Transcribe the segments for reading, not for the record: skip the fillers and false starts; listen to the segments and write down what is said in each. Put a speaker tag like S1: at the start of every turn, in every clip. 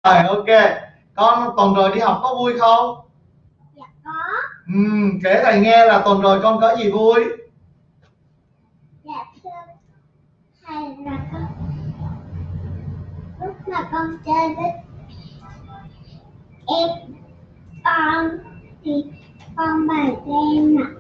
S1: Rồi, ok. Con tuần rồi đi học có vui không?
S2: Dạ có.
S1: Kể thầy nghe là tuần rồi con có gì vui?
S2: Dạ thưa thầy là con lúc mà con chơi với em con thì con bày cho em ạ.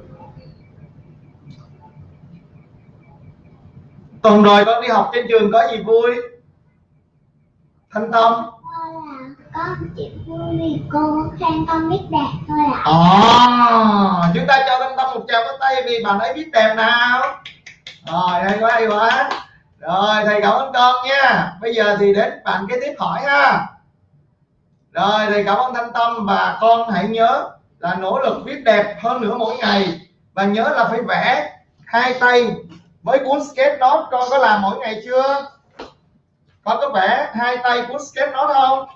S1: Tuần rồi con đi học trên trường có gì vui? Thanh Tâm.
S2: Thôi là con chỉ vui vì cô khen con biết đẹp thôi ạ.
S1: Chúng ta cho Thanh Tâm một tràng pháo tay vì bạn ấy biết đẹp nào. Rồi, hay quá, hay quá. Rồi, thầy cảm ơn con nha. Bây giờ thì đến bạn kế tiếp hỏi ha. Rồi, thầy cảm ơn Thanh Tâm và con hãy nhớ là nỗ lực viết đẹp hơn nữa mỗi ngày. Và nhớ là phải vẽ hai tay với cuốn sketch note. Con có làm mỗi ngày chưa? Con có vẽ hai tay cuốn sketch note không?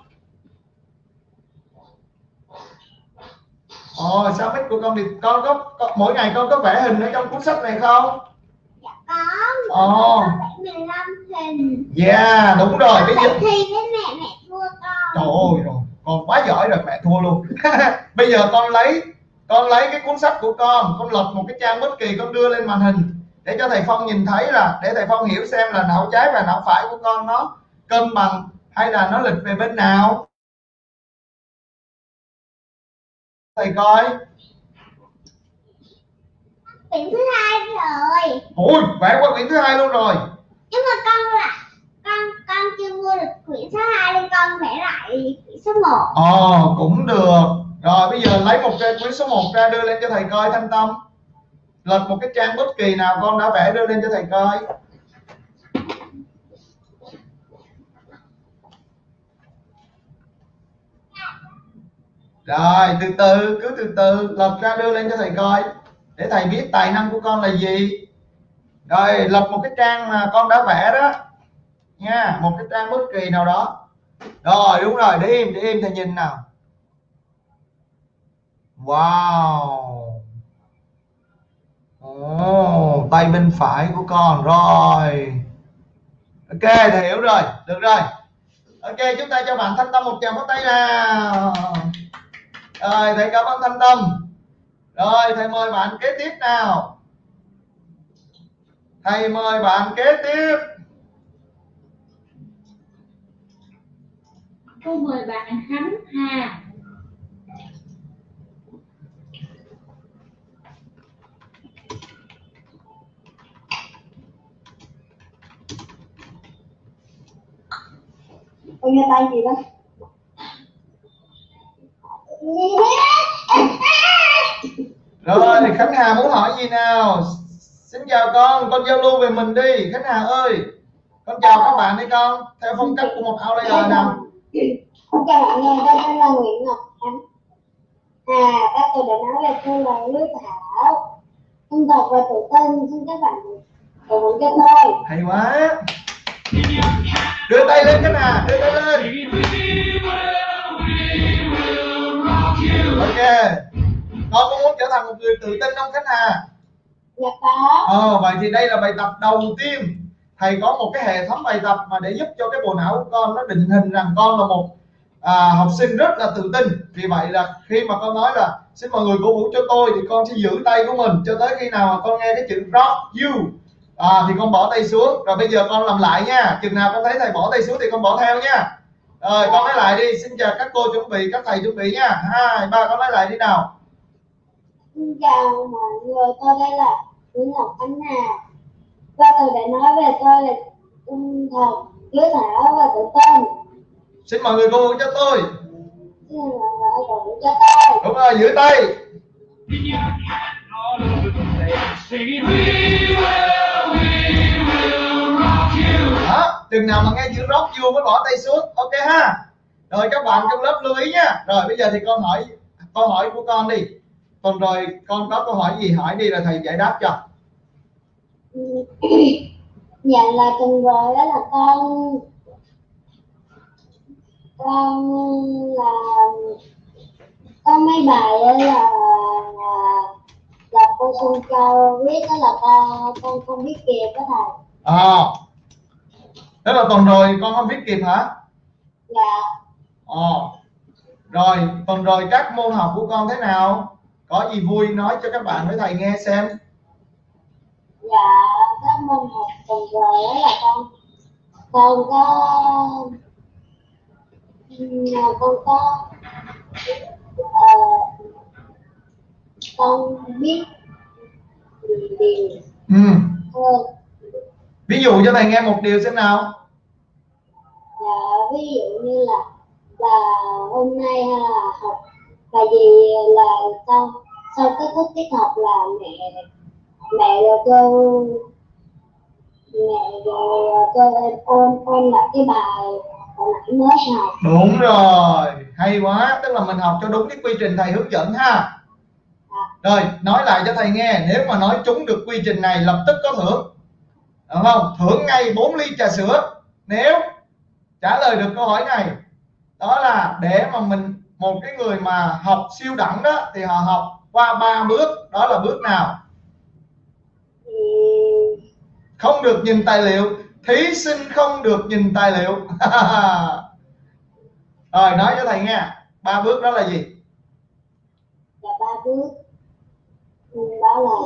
S1: Sao mic của con thì con có mỗi ngày con có vẽ hình ở trong cuốn sách này không?
S2: Dạ có. Vẽ 15 hình.
S1: Yeah, đúng rồi.
S2: Bây giờ thi với mẹ thua con.
S1: Trời ơi, rồi con quá giỏi rồi, mẹ thua luôn. Bây giờ con lấy cái cuốn sách của con lật một cái trang bất kỳ, con đưa lên màn hình để cho thầy Phong nhìn thấy, là để thầy Phong hiểu xem là não trái và não phải của con nó cân bằng hay là nó lệch về bên nào. Thầy coi.
S2: Quyển thứ hai rồi.
S1: Ôi, vẽ qua quyển thứ hai luôn rồi.
S2: Nhưng mà con chưa mua được quyển số 2 nên con vẽ lại quyển số 1.
S1: Cũng được. Rồi bây giờ lấy một cái quyển số 1 ra đưa lên cho thầy coi Thanh Tâm. Lật một cái trang bất kỳ nào con đã vẽ đưa lên cho thầy coi. Rồi cứ từ từ lật ra đưa lên cho thầy coi để thầy biết tài năng của con là gì. Rồi lật một cái trang mà con đã vẽ đó nha, một cái trang bất kỳ nào đó. Rồi đúng rồi, để im thầy nhìn nào. Wow. Tay bên phải của con rồi. Ok, thầy hiểu rồi, được rồi. Ok, chúng ta cho bạn Thanh Tâm một tràng pháo tay nào. Rồi, thầy cảm ơn Thanh Tâm. Rồi, thầy mời bạn kế tiếp nào. Thầy mời bạn kế tiếp.
S3: Cô mời bạn Khánh Hà.
S2: Con nghe tay gì đó.
S1: Rồi, Khánh Hà muốn hỏi gì nào? Xin chào con giao lưu về mình đi. Khánh Hà ơi, con chào các bạn đi con, theo phong cách của một outlayer nào.
S2: Con chào mọi người, con tên là Nguyễn Ngọc Khánh. Các tôi đã nói về tôi là Lưới Thảo. Trung thực và tự tin, xin các bạn cầu nguyện cho tôi.
S1: Hay quá. Đưa tay lên Khánh Hà, đưa tay lên. Ok. Con có muốn trở thành một người tự tin không Khánh Hà?
S2: Dạ có.
S1: Vậy thì đây là bài tập đầu tiên. Thầy có một cái hệ thống bài tập mà để giúp cho cái bộ não của con nó định hình rằng con là một học sinh rất là tự tin. Vì vậy là khi mà con nói là xin mọi người cổ vũ cho tôi thì con sẽ giữ tay của mình cho tới khi nào mà con nghe cái chữ rock you thì con bỏ tay xuống. Rồi bây giờ con làm lại nha. Chừng nào con thấy thầy bỏ tay xuống thì con bỏ theo nha. Rồi con nói lại đi. Xin chào các cô chuẩn bị, các thầy chuẩn bị nha. 2, 3 con nói lại đi nào.
S2: Xin chào mọi người, tôi đây là Nguyễn Ngọc Khánh Hà. Và tôi đã nói về tôi là trung thực, hiếu thảo và tự tin.
S1: Xin mọi người cổ vũ cho tôi.
S2: Xin mọi người cổ vũ cho tôi.
S1: Đúng rồi, giữ tay. Đó, chừng nào mà nghe chữ rock you mới bỏ tay xuống. Ok ha. Rồi các bạn trong lớp lưu ý nha. Rồi bây giờ thì con hỏi câu hỏi của con đi. Tuần rồi con có câu hỏi gì hỏi đi rồi thầy giải đáp cho.
S2: Dạ là tuần rồi đó là con mấy bài là cô Xuân cho viết, đó là con không biết kịp đó thầy.
S1: Đó là tuần rồi con không viết kịp hả?
S2: Dạ.
S1: Rồi tuần rồi các môn học của con thế nào, có gì vui nói cho các bạn với thầy nghe xem.
S2: Dạ các môn học tuần rồi đó là con có con biết điều hơn.
S1: Ví dụ cho thầy nghe một điều xem nào.
S2: Dạ ví dụ như là hôm nay học bài gì là sau kết thúc tiết học là mẹ rồi cô em ôn lại cái bài hồi nãy mới học.
S1: Đúng rồi, hay quá, tức là mình học cho đúng cái quy trình thầy hướng dẫn ha. Rồi nói lại cho thầy nghe, nếu mà nói trúng được quy trình này lập tức có thưởng, đúng không? Thưởng ngay 4 ly trà sữa nếu trả lời được câu hỏi này. Đó là để mà mình, một cái người mà học siêu đẳng đó thì họ học qua 3 bước. Đó là bước nào? Không được nhìn tài liệu, thí sinh không được nhìn tài liệu. Rồi nói cho thầy nghe, 3 bước đó là gì?
S2: Dạ 3 bước đó là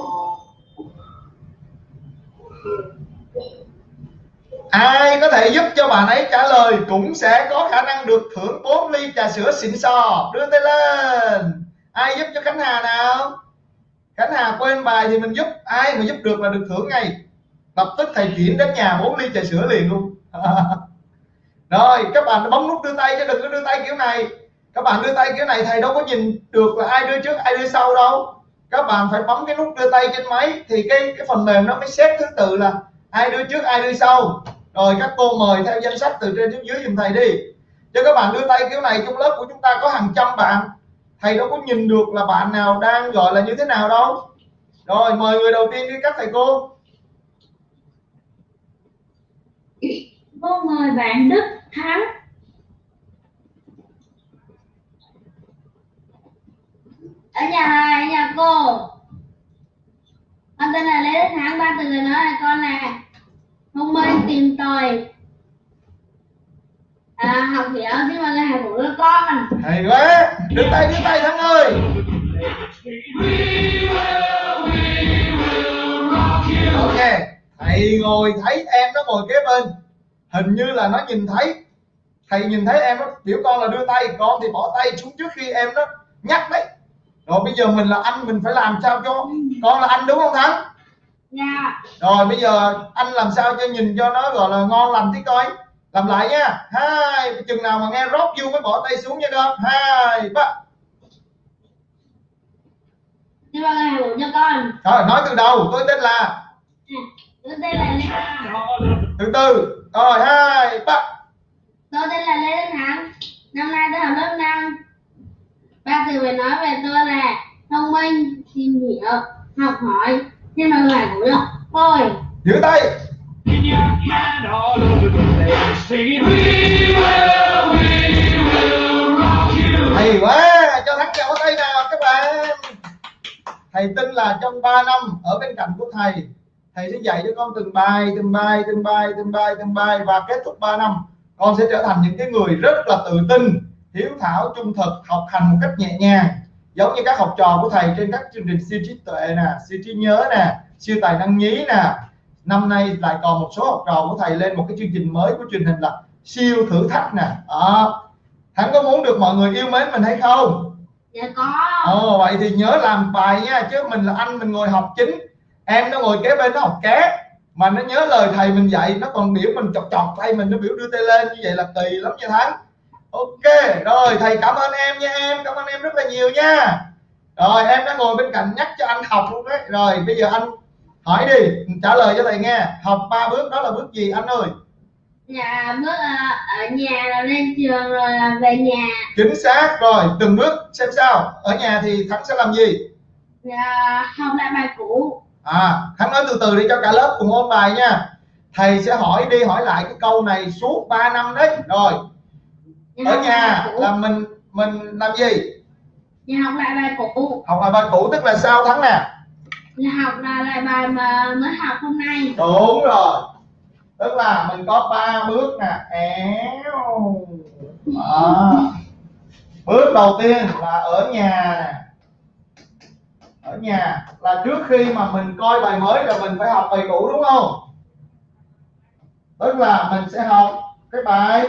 S1: ai có thể giúp cho bạn ấy trả lời cũng sẽ có khả năng được thưởng 4 ly trà sữa xịn sò. Đưa tay lên. Ai giúp cho Khánh Hà nào? Khánh Hà quên bài thì mình giúp. Ai mà giúp được là được thưởng ngay. Lập tức thầy chuyển đến nhà 4 ly trà sữa liền luôn. Rồi các bạn bấm nút đưa tay chứ đừng có đưa tay kiểu này. Các bạn đưa tay kiểu này thầy đâu có nhìn được là ai đưa trước ai đưa sau đâu. Các bạn phải bấm cái nút đưa tay trên máy thì cái phần mềm nó mới xếp thứ tự là ai đưa trước ai đưa sau. Rồi các cô mời theo danh sách từ trên xuống dưới giùm thầy đi. Chứ các bạn đưa tay kiểu này trong lớp của chúng ta có hàng trăm bạn, thầy đâu có nhìn được là bạn nào đang gọi là như thế nào đâu. Rồi mời người đầu tiên đi các thầy cô.
S3: Cô mời bạn Đức Thắng.
S2: ở nhà thầy, ở nhà cô. Con tên là Lê Đức Thắng, 3 từ lời nói là con là thông minh, tìm tòi, học hiểu, nhưng mà người học của đứa con.
S1: Hay quá, đưa tay Thắng ơi. Ok, thầy ngồi thấy em nó ngồi kế bên, hình như là nó nhìn thấy. Thầy nhìn thấy em nó biểu con là đưa tay, con thì bỏ tay xuống trước khi em nó nhắc đấy. Rồi bây giờ mình là anh, mình phải làm sao cho con là anh, đúng không Thắng?
S2: Dạ.
S1: Rồi bây giờ anh làm sao cho nhìn cho nó gọi là ngon lành tí coi. Làm lại nha. 2, chừng nào mà nghe rót vô mới bỏ tay xuống nha con. 2, 3.
S2: Nhưng mà người học cho con.
S1: Rồi nói từ đầu, tôi tên là.
S2: Tôi tên là Lê.
S1: Từ từ. Rồi 2, 3.
S2: Tôi tên là Lê Đức Thắng. Năm nay tôi học lớp 5. 3 từ phải nói về tôi là thông minh, tìm hiểu, học hỏi, nhưng mà người của được thôi.
S1: Giữ tay. Hay quá, cho Thắng chào tay nào các bạn. Thầy tin là trong 3 năm ở bên cạnh của thầy sẽ dạy cho con từng bài và kết thúc 3 năm con sẽ trở thành những cái người rất là tự tin, hiếu thảo, trung thực, học hành một cách nhẹ nhàng, giống như các học trò của thầy trên các chương trình siêu trí tuệ nè, siêu trí nhớ nè, siêu tài năng nhí nè. Năm nay lại còn một số học trò của thầy lên một cái chương trình mới của truyền hình là siêu thử thách nè. Thắng có muốn được mọi người yêu mến mình hay không?
S2: Dạ có.
S1: Vậy thì nhớ làm bài nha, chứ mình là anh mình ngồi học chính, em nó ngồi kế bên nó học ké, mà nó nhớ lời thầy mình dạy, nó còn biểu mình chọc tay mình, nó biểu đưa tay lên, như vậy là kỳ lắm nha Thắng. Ok, rồi thầy cảm ơn em nha em, cảm ơn em rất là nhiều nha. Rồi em đã ngồi bên cạnh nhắc cho anh học luôn đấy. Rồi bây giờ anh hỏi đi, trả lời cho thầy nghe. Học 3 bước đó là bước gì anh ơi?
S2: Dạ bước ở nhà rồi lên trường rồi về nhà.
S1: Chính xác. Rồi từng bước xem sao. Ở nhà thì Thắng sẽ làm gì?
S2: Dạ học lại bài cũ.
S1: Thắng nói từ từ để cho cả lớp cùng ôn bài nha. Thầy sẽ hỏi đi hỏi lại cái câu này suốt 3 năm đấy. Rồi ở nhà là mình làm gì?
S2: Dạ học lại bài cũ.
S1: Học lại bài cũ tức là sao Thắng nè?
S2: Dạ học lại bài mà mới học hôm nay.
S1: Đúng rồi, tức là mình có 3 bước nè. Đó. Bước đầu tiên là ở nhà nè. Ở nhà là trước khi mà mình coi bài mới là mình phải học bài cũ đúng không? Tức là mình sẽ học cái bài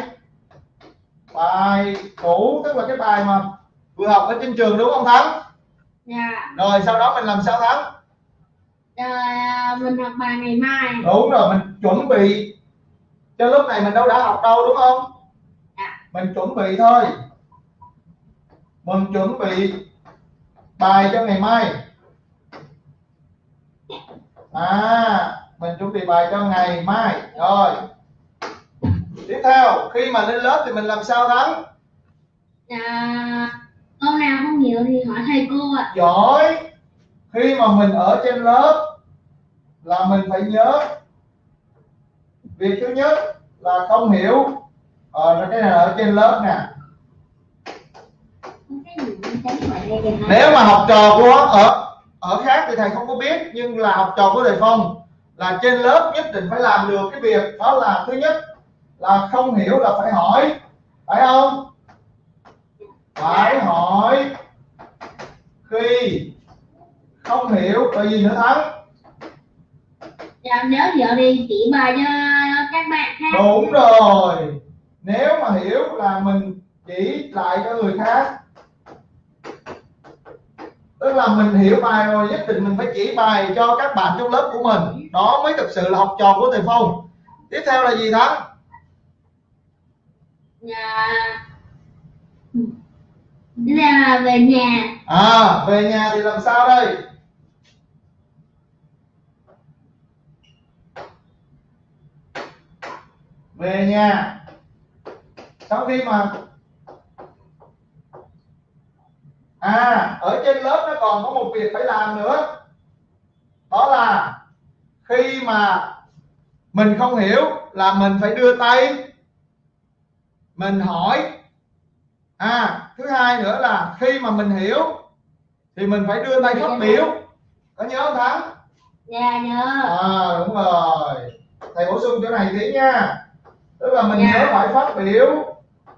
S1: cũ, tức là cái bài mà vừa học ở trên trường đúng không Thắng?
S2: Dạ.
S1: Rồi sau đó mình làm sao Thắng?
S2: Rồi mình học bài ngày mai.
S1: Đúng rồi, mình chuẩn bị cho lúc này mình đâu đã học đâu đúng không?
S2: Dạ.
S1: Mình chuẩn bị thôi. Mình chuẩn bị bài cho ngày mai. Mình chuẩn bị bài cho ngày mai. Rồi. Tiếp theo, khi mà lên lớp thì mình làm sao Thắng?
S2: Câu nào không hiểu thì hỏi thầy cô ạ.
S1: Giỏi. Khi mà mình ở trên lớp là mình phải nhớ việc thứ nhất là không hiểu. Cái này là ở trên lớp nè. Nếu mà học trò của ở khác thì thầy không có biết, nhưng là học trò của thầy Phong là trên lớp nhất định phải làm được cái việc đó là thứ nhất là không hiểu là phải hỏi, phải không? Phải hỏi. Khi không hiểu là gì nữa Thắng?
S2: Dạ, nếu hiểu thì chỉ bài cho các bạn khác.
S1: Đúng rồi. Nếu mà hiểu là mình chỉ lại cho người khác. Tức là mình hiểu bài rồi nhất định mình phải chỉ bài cho các bạn trong lớp của mình. Đó mới thực sự là học trò của thầy Phong. Tiếp theo là gì Thắng?
S2: Dạ. Là về nhà.
S1: Về nhà thì làm sao đây? Về nhà sau khi mà ở trên lớp nó còn có một việc phải làm nữa. Đó là khi mà mình không hiểu là mình phải đưa tay mình hỏi. Thứ hai nữa là khi mà mình hiểu thì mình phải đưa tay phát biểu. Có nhớ không Thắng?
S2: Dạ nhớ.
S1: Đúng rồi. Thầy bổ sung chỗ này tí nha. Tức là mình nhớ phải phát biểu.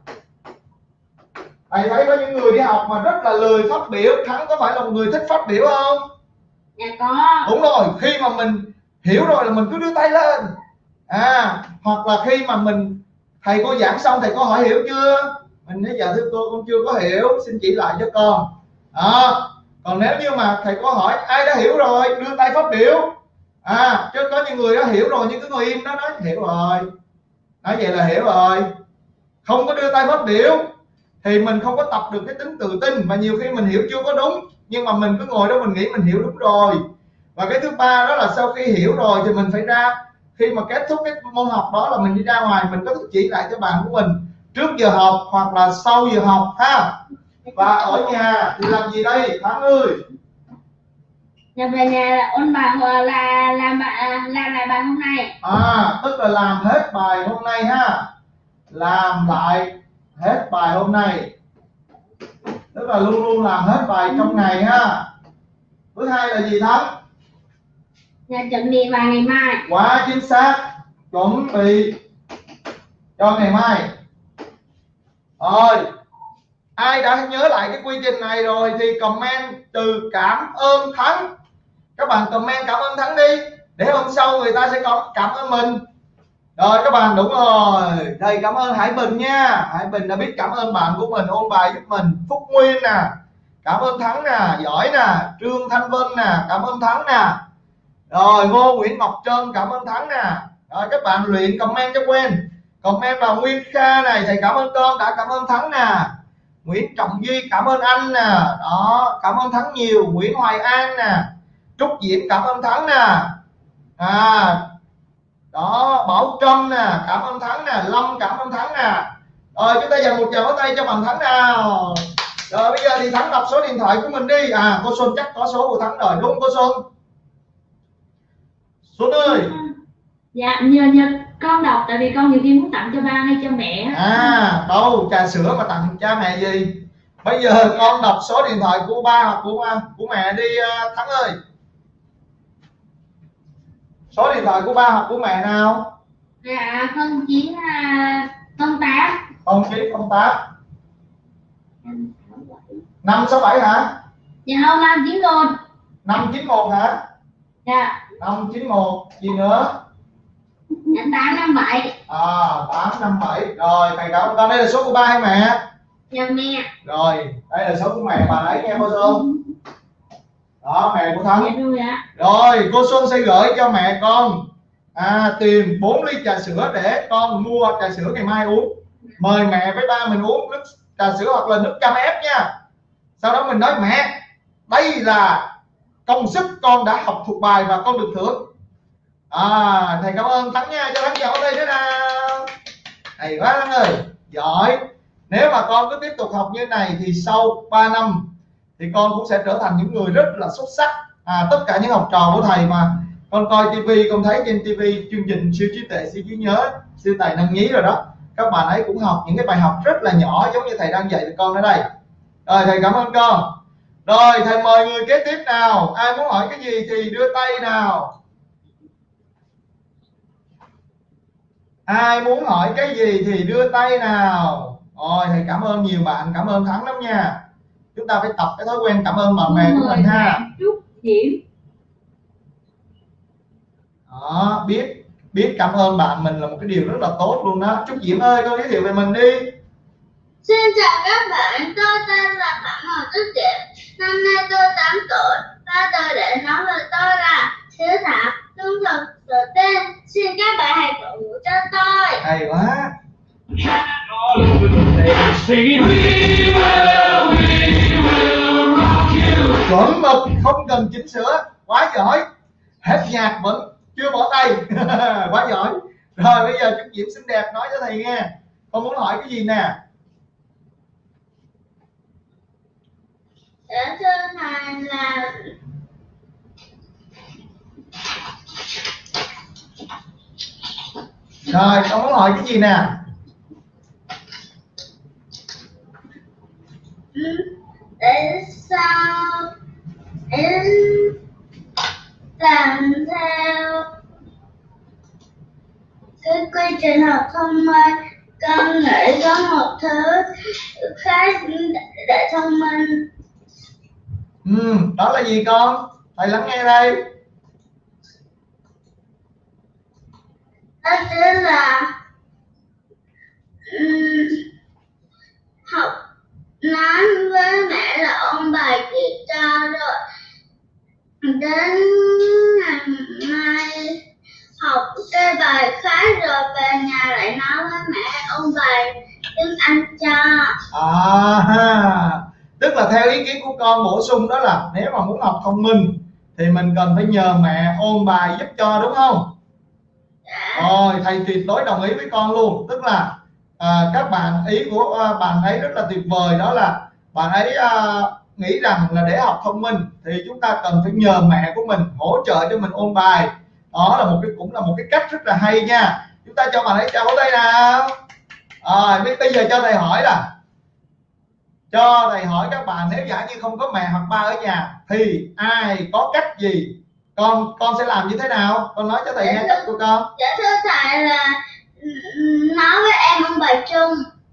S1: Thầy thấy có những người đi học mà rất là lười phát biểu. Thắng có phải là một người thích phát biểu không?
S2: Dạ có.
S1: Đúng rồi. Khi mà mình hiểu rồi là mình cứ đưa tay lên. Hoặc là khi mà thầy cô giảng xong thầy cô hỏi hiểu chưa, mình nói dạ thưa cô con chưa có hiểu, xin chỉ lại cho con. Còn nếu như mà thầy cô hỏi ai đã hiểu rồi đưa tay phát biểu. Chứ có những người đó hiểu rồi nhưng cứ ngồi im đó nói hiểu rồi, nói vậy là hiểu rồi, không có đưa tay phát biểu thì mình không có tập được cái tính tự tin, và nhiều khi mình hiểu chưa có đúng nhưng mà mình cứ ngồi đó mình nghĩ mình hiểu đúng rồi. Và cái thứ ba đó là sau khi hiểu rồi thì mình phải ra, khi mà kết thúc cái môn học đó là mình đi ra ngoài mình có thể chỉ lại cho bạn của mình trước giờ học hoặc là sau giờ học ha. Và ở nhà thì làm gì đây Thắng ơi?
S2: Về nhà là ôn bài hoặc là làm lại bài hôm nay.
S1: Tức là làm hết bài hôm nay ha. Làm lại hết bài hôm nay. Tức là luôn luôn làm hết bài trong ngày ha. Thứ hai là gì Thắng?
S2: Là chuẩn bị bài ngày mai.
S1: Quá chính xác. Chuẩn bị cho ngày mai. Rồi, ai đã nhớ lại cái quy trình này rồi thì comment từ cảm ơn Thắng. Các bạn comment cảm ơn Thắng đi, để hôm sau người ta sẽ có cảm ơn mình. Rồi các bạn, đúng rồi, thầy cảm ơn Hải Bình nha. Hải Bình đã biết cảm ơn bạn của mình ôn bài giúp mình. Phúc Nguyên nè, cảm ơn Thắng nè, giỏi nè. Trương Thanh Vân nè, cảm ơn Thắng nè. Rồi Ngô Nguyễn Ngọc Trân cảm ơn Thắng nè. Rồi các bạn luyện comment cho quên. Comment vào Nguyên Kha này, thầy cảm ơn con đã cảm ơn Thắng nè. Nguyễn Trọng Duy cảm ơn anh nè. Đó, cảm ơn Thắng nhiều. Nguyễn Hoài An nè. Trúc Diễm cảm ơn Thắng nè. Đó, Bảo Trâm nè, cảm ơn Thắng nè. Lâm cảm ơn Thắng nè. Rồi chúng ta dành một tràng pháo tay cho bạn Thắng nào. Rồi bây giờ thì Thắng đọc số điện thoại của mình đi. Cô Xuân chắc có số của Thắng rồi đúng không cô Xuân? Xuân ơi.
S2: Dạ nhờ con đọc, tại vì con nhiều khi muốn tặng cho ba hay cho mẹ.
S1: Đâu trà sữa mà tặng cha mẹ gì. Bây giờ con đọc số điện thoại của ba hoặc của mẹ đi Thắng ơi. Số điện thoại của ba hoặc của mẹ nào?
S2: Dạ 09 08
S1: 0908 567 hả?
S3: Dạ không, 591.
S1: 591 hả?
S3: Dạ.
S1: 591 gì nữa?
S3: Dạ 857.
S1: 857. Rồi thầy cảm ơn con. Đây là số của ba hay mẹ?
S3: Dạ mẹ.
S1: Rồi đây là số của mẹ, bà lấy nghe cô Xuân. Đó, mẹ của Thắng.
S3: Dạ rồi ạ.
S1: Rồi cô Xuân sẽ gửi cho mẹ con tìm 4 ly trà sữa để con mua trà sữa ngày mai uống. Mời mẹ với ba mình uống nước trà sữa hoặc là nước chăm ép nha. Sau đó mình nói mẹ, đây là công sức con đã học thuộc bài và con được thưởng. Thầy cảm ơn Thắng nha, cho Thắng chào ở đây thế nào. Hay quá Thắng ơi, giỏi. Nếu mà con cứ tiếp tục học như này thì sau 3 năm thì con cũng sẽ trở thành những người rất là xuất sắc. Tất cả những học trò của thầy mà con coi tivi, con thấy trên tivi chương trình siêu trí tuệ, siêu trí nhớ, siêu tài năng nhí rồi đó, các bạn ấy cũng học những cái bài học rất là nhỏ giống như thầy đang dạy con ở đây. Rồi thầy cảm ơn con. Rồi thầy mời người kế tiếp nào. Ai muốn hỏi cái gì thì đưa tay nào. Ai muốn hỏi cái gì thì đưa tay nào. Rồi thầy cảm ơn nhiều bạn, cảm ơn Thắng lắm nha. Chúng ta phải tập cái thói quen cảm ơn bạn bè của mình ha.
S3: Trúc Diễm.
S1: Đó, biết cảm ơn bạn mình là một cái điều rất là tốt luôn đó. Trúc Diễm ơi, con giới thiệu về mình đi.
S2: Xin chào các bạn, tôi tên là Phạm Hồ Trúc Diễm. Năm nay tôi 8 tuổi. Ba tôi để nói về tôi là Thiếu Thảo, trung thực, tự tin. Xin các bạn hãy cổ vũ cho tôi.
S1: Hay quá. Chuẩn mực, không cần chỉnh sửa. Quá giỏi. Hết nhạc vẫn chưa bỏ tay. Quá giỏi. Rồi bây giờ Trúc Diễm xinh đẹp nói cho thầy nghe, con muốn hỏi cái gì nè.
S2: Dạ thưa thầy là
S1: Rồi con muốn hỏi cái gì nè.
S2: để sao em làm theo cái quy trình học thông minh, con nghĩ có một thứ khác để thông minh.
S1: Đó là gì con? Thầy lắng nghe đây.
S2: Đó chính là học nói với mẹ là ôn bài chị cho rồi đến ngày mai học cái bài khác rồi về nhà lại nói với mẹ ôn bài tiếng Anh cho.
S1: Tức là theo ý kiến của con bổ sung đó là nếu mà muốn học thông minh thì mình cần phải nhờ mẹ ôn bài giúp cho, đúng không? Rồi thầy tuyệt đối đồng ý với con luôn. Tức là các bạn, ý của bạn ấy rất là tuyệt vời, đó là bạn ấy nghĩ rằng là để học thông minh thì chúng ta cần phải nhờ mẹ của mình hỗ trợ cho mình ôn bài. Đó là cũng là một cái cách rất là hay nha. Chúng ta cho bạn ấy chào tay nào. Bây giờ cho thầy hỏi các bạn, nếu giả như không có mẹ hoặc ba ở nhà thì ai có cách gì, con sẽ làm như thế nào? Con nói cho thầy nghe cách của con.
S2: Dạ thưa thầy là nói với em ôn bài chung.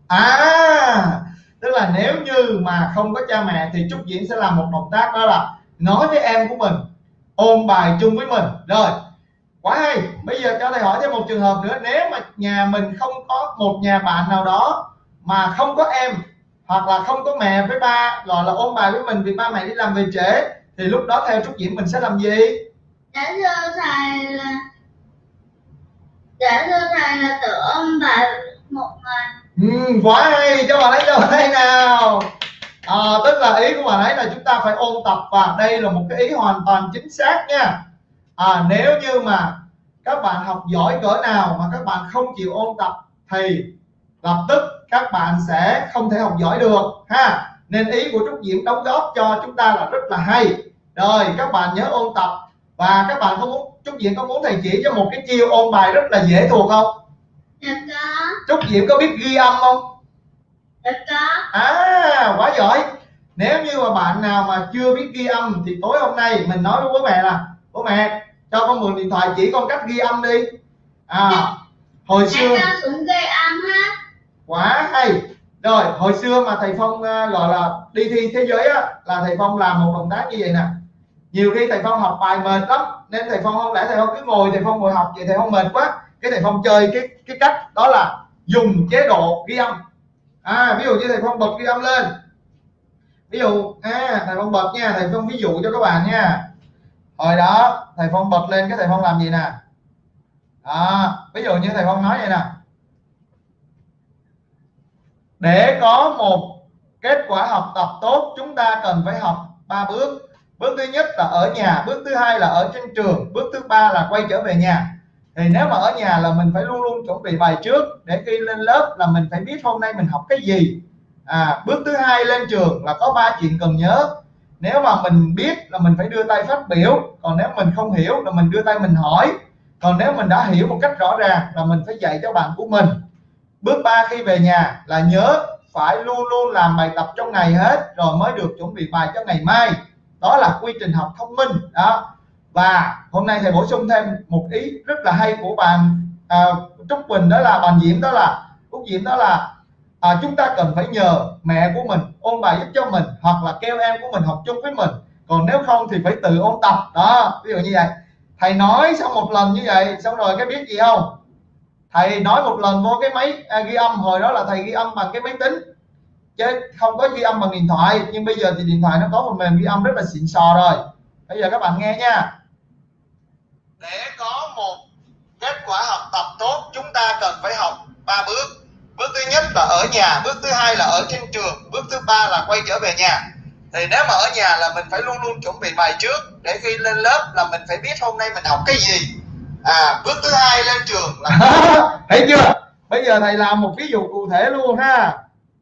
S1: Tức là nếu như mà không có cha mẹ thì Trúc Diễm sẽ làm một động tác, đó là nói với em của mình ôn bài chung với mình. Rồi, quá hay. Bây giờ cho thầy hỏi thêm một trường hợp nữa. Nếu mà nhà mình không có một nhà bạn nào đó mà không có em hoặc là không có mẹ với ba gọi là ôn bài với mình vì ba mẹ đi làm về trễ, thì lúc đó theo Trúc Diễm mình sẽ làm gì?
S2: Dạ thưa thầy là tự ôn bài một mình.
S1: Quá hay, cho bạn ấy cho đây nào. Tức là ý của bạn ấy là chúng ta phải ôn tập, và đây là một cái ý hoàn toàn chính xác nha. Nếu như mà các bạn học giỏi cỡ nào mà các bạn không chịu ôn tập thì lập tức các bạn sẽ không thể học giỏi được ha. Nên ý của Trúc Diễm đóng góp cho chúng ta là rất là hay. Rồi các bạn nhớ ôn tập. Và các bạn Trúc Diễm có muốn thầy chỉ cho một cái chiêu ôn bài rất là dễ thuộc không?
S2: Dạ có.
S1: Trúc Diễm có biết ghi âm không?
S2: Dạ có.
S1: Quá giỏi. Nếu như mà bạn nào mà chưa biết ghi âm thì tối hôm nay mình nói với bố mẹ là bố mẹ cho con mượn điện thoại chỉ con cách ghi âm đi. Hồi xưa
S2: cũng ghi âm hết.
S1: Quá hay. Rồi hồi xưa mà thầy Phong gọi là đi thi thế giới á, là thầy Phong làm một động tác như vậy nè. Nhiều khi thầy Phong học bài mệt lắm nên thầy Phong không lẽ thầy Phong cứ ngồi thầy Phong ngồi học vậy, thầy Phong mệt quá, cái thầy Phong chơi cái cách đó là dùng chế độ ghi âm. Ví dụ như thầy Phong bật ghi âm lên, ví dụ thầy Phong bật nha, thầy Phong ví dụ cho các bạn nha. Hồi đó thầy Phong bật lên cái thầy Phong làm gì nè, ví dụ như thầy Phong nói vậy nè: để có một kết quả học tập tốt chúng ta cần phải học 3 bước. Bước thứ nhất là ở nhà, bước thứ hai là ở trên trường, bước thứ ba là quay trở về nhà. Thì nếu mà ở nhà là mình phải luôn luôn chuẩn bị bài trước, để khi lên lớp là mình phải biết hôm nay mình học cái gì. Bước thứ hai lên trường là có 3 chuyện cần nhớ. Nếu mà mình biết là mình phải đưa tay phát biểu, còn nếu mình không hiểu là mình đưa tay mình hỏi, còn nếu mình đã hiểu một cách rõ ràng là mình phải dạy cho bạn của mình. Bước 3 khi về nhà là nhớ phải luôn luôn làm bài tập trong ngày hết rồi mới được chuẩn bị bài cho ngày mai. Đó là quy trình học thông minh đó. Và hôm nay thầy bổ sung thêm một ý rất là hay của bạn Trúc Quỳnh, đó là bạn Diễm, đó là Úc Diễm, đó là chúng ta cần phải nhờ mẹ của mình ôn bài giúp cho mình, hoặc là kêu em của mình học chung với mình, còn nếu không thì phải tự ôn tập đó. Ví dụ như vậy, thầy nói xong một lần như vậy xong rồi cái biết gì không, thầy nói một lần vô cái máy ghi âm, hồi đó là thầy ghi âm bằng cái máy tính chứ không có ghi âm bằng điện thoại, nhưng bây giờ thì điện thoại nó có một mềm ghi âm rất là xịn sò rồi. Bây giờ các bạn nghe nha. Để có một kết quả học tập tốt chúng ta cần phải học 3 bước. Bước thứ nhất là ở nhà, bước thứ hai là ở trên trường, bước thứ ba là quay trở về nhà. Thì nếu mà ở nhà là mình phải luôn luôn chuẩn bị bài trước, để khi lên lớp là mình phải biết hôm nay mình học cái gì. Bước thứ hai lên trường là thấy chưa? Bây giờ thầy làm một ví dụ cụ thể luôn ha.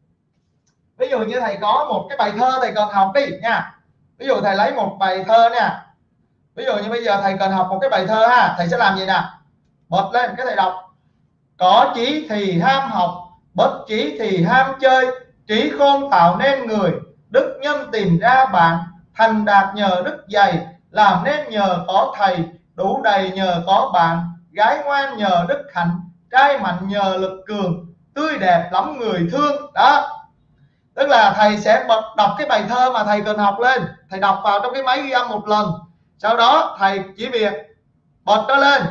S1: Ví dụ như thầy có một cái bài thơ thầy cần học đi nha. Ví dụ thầy lấy một bài thơ nha. Ví dụ như bây giờ thầy cần học một cái bài thơ ha, thầy sẽ làm gì nè? Bật lên cái thầy đọc: có chí thì ham học, bất chí thì ham chơi, trí khôn tạo nên người, đức nhân tìm ra bạn, thành đạt nhờ đức dày, làm nên nhờ có thầy, đủ đầy nhờ có bạn, gái ngoan nhờ đức hạnh, trai mạnh nhờ lực cường, tươi đẹp lắm người thương. Đó, tức là thầy sẽ đọc cái bài thơ mà thầy cần học lên, thầy đọc vào trong cái máy ghi âm một lần, sau đó thầy chỉ việc bật nó lên: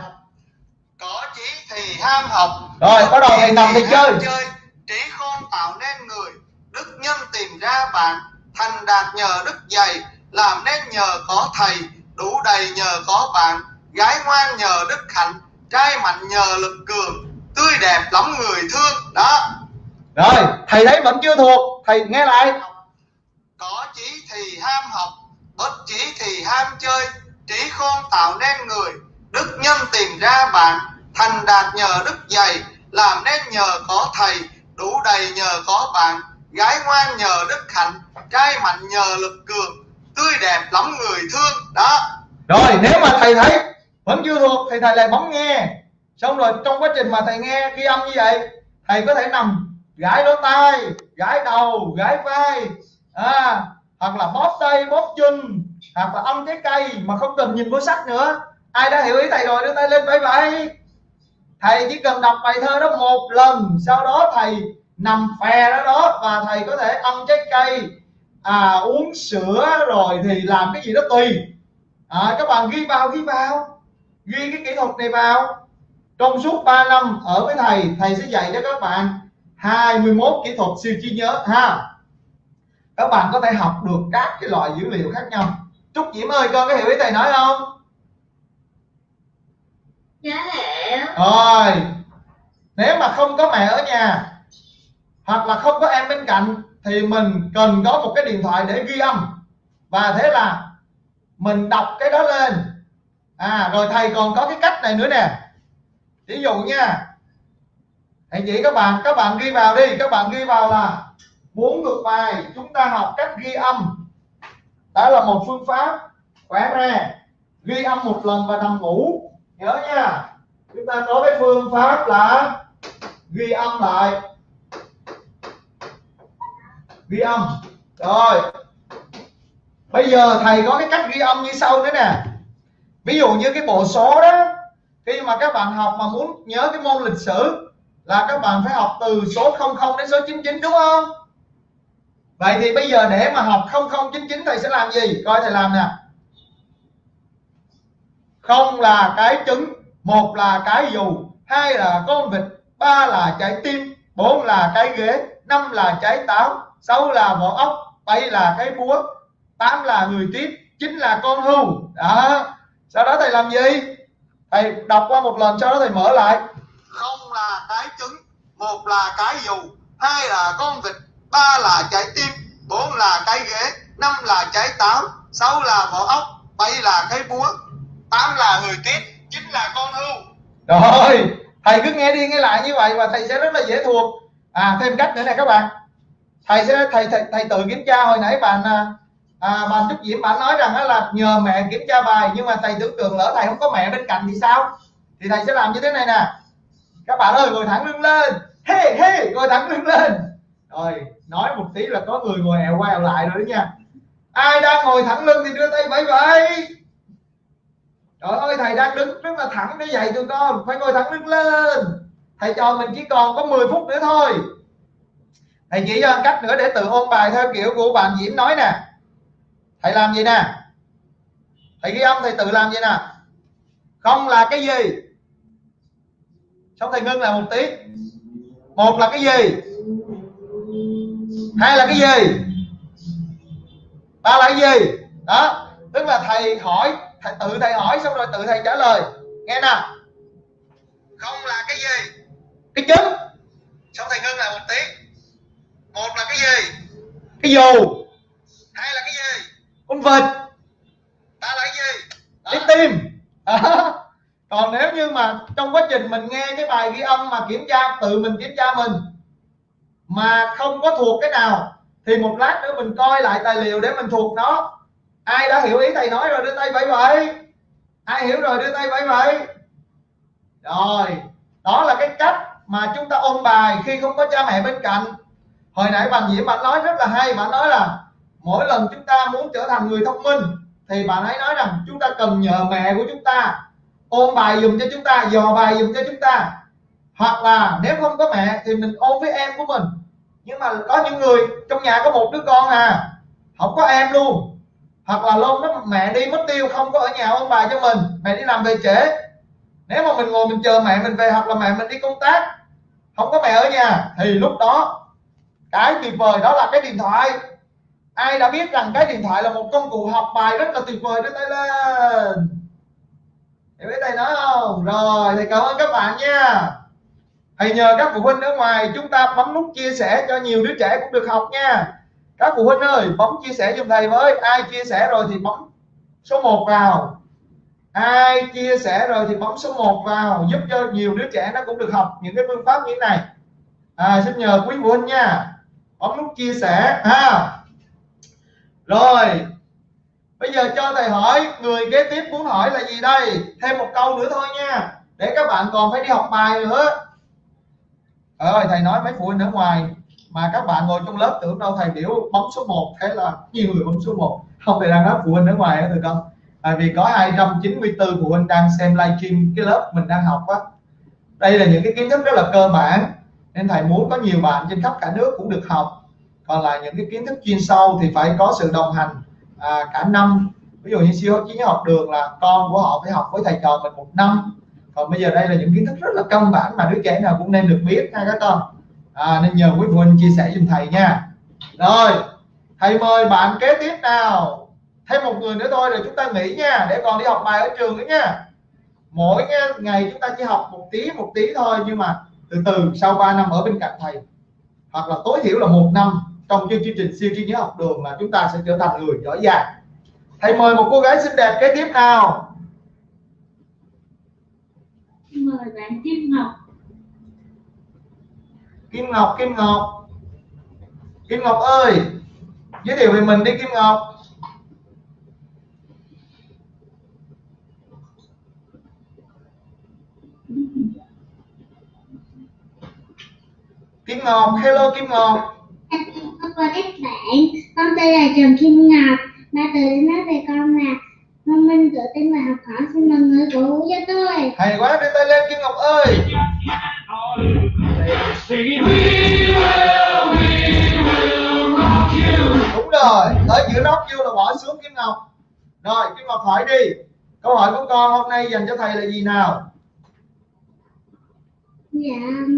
S1: có chí thì ham học, rồi bắt đầu thầy nằm thầy chơi. Trí khôn tạo nên người, đức nhân tìm ra bạn, thành đạt nhờ đức dày, làm nên nhờ có thầy, đủ đầy nhờ có bạn, gái ngoan nhờ đức hạnh, trai mạnh nhờ lực cường, tươi đẹp lắm người thương. Đó, rồi thầy thấy vẫn chưa thuộc, thầy nghe lại: có chí thì ham học, bất chí thì ham chơi, trí khôn tạo nên người, đức nhân tìm ra bạn, thành đạt nhờ đức dày, làm nên nhờ có thầy, đủ đầy nhờ có bạn, gái ngoan nhờ đức hạnh, trai mạnh nhờ lực cường, tươi đẹp lắm người thương. Đó, rồi nếu mà thầy thấy vẫn chưa thuộc thì thầy lại bấm nghe, xong rồi trong quá trình mà thầy nghe ghi âm như vậy, thầy có thể nằm gãi lỗ tai, gãi đầu, gãi vai, hoặc là bóp tay, bóp chân, hoặc là ăn trái cây mà không cần nhìn vô sách nữa. Ai đã hiểu ý thầy rồi đưa tay lên vậy vậy. Thầy chỉ cần đọc bài thơ đó một lần, sau đó thầy nằm phè đó đó, và thầy có thể ăn trái cây, uống sữa, rồi thì làm cái gì đó tùy. Các bạn ghi vào, ghi cái kỹ thuật này vào. Trong suốt 3 năm ở với thầy sẽ dạy cho các bạn 21 kỹ thuật siêu trí nhớ ha. Các bạn có thể học được các cái loại dữ liệu khác nhau. Trúc Diễm ơi, con có hiểu ý thầy nói không?
S3: Dạ hiểu.
S1: Rồi, nếu mà không có mẹ ở nhà hoặc là không có em bên cạnh thì mình cần có một cái điện thoại để ghi âm, và thế là mình đọc cái đó lên. Rồi thầy còn có cái cách này nữa nè. Ví dụ nha, thầy chỉ các bạn ghi vào đi. Các bạn ghi vào là muốn được bài chúng ta học cách ghi âm. Đó là một phương pháp khỏe ra. Ghi âm một lần và nằm ngủ. Nhớ nha, chúng ta có cái phương pháp là ghi âm lại, ghi âm. Rồi bây giờ thầy có cái cách ghi âm như sau nữa nè. Ví dụ như cái bộ số đó, khi mà các bạn học mà muốn nhớ cái môn lịch sử là các bạn phải học từ số 00 đến số 99 đúng không? Vậy thì bây giờ để mà học 0099 thầy sẽ làm gì? Coi thầy làm nè. 0 là cái trứng, 1 là cái dù, 2 là con vịt, 3 là trái tim, 4 là cái ghế, 5 là trái táo, 6 là vỏ ốc, 7 là cái búa, 8 là người tuyết, 9 là con hươu. Đó. Sau đó thầy làm gì? Thầy đọc qua một lần, sau đó thầy mở lại. 0 là cái trứng, 1 là cái dù, 2 là con vịt, 3 là trái tim, 4 là cái ghế, 5 là trái táo, 6 là vỏ ốc, 7 là cái búa, 8 là người tuyết, 9 là con hươu. Rồi, thầy cứ nghe đi nghe lại như vậy và thầy sẽ rất là dễ thuộc. Thêm cách nữa này các bạn. Thầy tự kiểm tra. Hồi nãy bạn Trúc Diễm bạn nói rằng là nhờ mẹ kiểm tra bài, nhưng mà thầy tưởng tượng lỡ thầy không có mẹ bên cạnh thì sao? Thì thầy sẽ làm như thế này nè. Các bạn ơi, ngồi thẳng lưng lên. Hey hey, ngồi thẳng lưng lên. Rồi, nói một tí là có người ngồi èo qua èo lại rồi đó nha. Ai đang ngồi thẳng lưng thì đưa tay vẫy vẫy. Trời ơi, thầy đang đứng rất là thẳng như vậy tụi con, phải ngồi thẳng lưng lên. Thầy cho mình chỉ còn có 10 phút nữa thôi. Thầy chỉ cho cách nữa để tự ôn bài theo kiểu của bạn Diễm nói nè. Thầy làm gì nè? Thầy ghi âm, thầy tự làm gì nè? Không là cái gì? Xong thầy ngưng lại một tí. 1 là cái gì? 2 là cái gì? 3 là cái gì? Đó, tức là thầy hỏi, thầy hỏi xong rồi tự thầy trả lời. Nghe nè. Không là cái gì? Cái trứng. Xong thầy ngưng lại một tí. 1 là cái gì? Cái dù. 2 là cái gì? Con vịt. 3 là cái gì? Cái tim. Còn nếu như mà trong quá trình mình nghe cái bài ghi âm mà kiểm tra, tự mình kiểm tra mình mà không có thuộc cái nào thì một lát nữa mình coi lại tài liệu để mình thuộc nó. Ai đã hiểu ý thầy nói rồi đưa tay vẫy vẫy. Ai hiểu rồi đưa tay vẫy vẫy. Rồi, đó là cái cách mà chúng ta ôn bài khi không có cha mẹ bên cạnh. Hồi nãy bạn Diễm bạn nói rất là hay. Bạn nói là mỗi lần chúng ta muốn trở thành người thông minh thì bạn ấy nói rằng chúng ta cần nhờ mẹ của chúng ta ôn bài dùm cho chúng ta, dò bài dùm cho chúng ta. Hoặc là nếu không có mẹ thì mình ôn với em của mình. Nhưng mà có những người trong nhà có một đứa con không có em luôn. Hoặc là lâu đó mẹ đi mất tiêu, không có ở nhà ôn bài cho mình, mẹ đi làm về trễ. Nếu mà mình ngồi mình chờ mẹ mình về, hoặc là mẹ mình đi công tác, không có mẹ ở nhà, thì lúc đó cái tuyệt vời đó là cái điện thoại. Ai đã biết rằng cái điện thoại là một công cụ học bài rất là tuyệt vời, đưa tay lên. Hiểu biết thầy nói không? Rồi, thầy cảm ơn các bạn nha. Thầy nhờ các phụ huynh ở ngoài chúng ta bấm nút chia sẻ cho nhiều đứa trẻ cũng được học nha. Các phụ huynh ơi, bấm chia sẻ giùm thầy với. Ai chia sẻ rồi thì bấm số 1 vào. Ai chia sẻ rồi thì bấm số 1 vào, giúp cho nhiều đứa trẻ nó cũng được học những cái phương pháp như thế này. Xin nhờ quý phụ huynh nha, bấm nút chia sẻ ha. Rồi, bây giờ cho thầy hỏi, người kế tiếp muốn hỏi là gì đây? Thêm một câu nữa thôi nha, để các bạn còn phải đi học bài nữa. Ơi, thầy nói mấy phụ huynh ở ngoài mà các bạn ngồi trong lớp tưởng đâu thầy biểu bấm số 1, thế là nhiều người bấm số 1. Không, thầy đang nói phụ huynh ở ngoài được không? Tại vì có 294 phụ huynh đang xem livestream cái lớp mình đang học á. Đây là những cái kiến thức rất là cơ bản, nên thầy muốn có nhiều bạn trên khắp cả nước cũng được học. Còn lại những cái kiến thức chuyên sâu thì phải có sự đồng hành cả năm. Ví dụ như siêu trí nhớ học đường là con của họ phải học với thầy trò mình 1 năm. Còn bây giờ đây là những kiến thức rất là căn bản mà đứa trẻ nào cũng nên được biết ha các con. Nên nhờ quý phụ huynh chia sẻ giùm thầy nha. Rồi, thầy mời bạn kế tiếp nào. Thêm một người nữa thôi rồi chúng ta nghỉ nha, để còn đi học bài ở trường nữa nha. Mỗi ngày chúng ta chỉ học một tí thôi, nhưng mà từ từ sau 3 năm ở bên cạnh thầy, hoặc là tối thiểu là 1 năm trong chương trình siêu trí nhớ học đường, là chúng ta sẽ trở thành người giỏi giang. Thầy mời một cô gái xinh đẹp kế tiếp nào.
S3: Mời bạn Kim Ngọc.
S1: Kim Ngọc ơi, giới thiệu về mình đi Kim Ngọc. Kim Ngọc, hello Kim Ngọc.
S2: Con chào các bạn, con tên là Trần Kim Ngọc. Ba từ đến nói về con là thông minh, tự tin và học hỏi. Xin mời người cổ vũ cho tôi.
S1: Hay quá, đưa tay lên Kim Ngọc ơi. Đúng rồi, tới chữ rock you là bỏ xuống Kim Ngọc. Rồi Kim Ngọc hỏi đi, câu hỏi của con hôm nay dành cho thầy là gì nào?
S2: Dạ,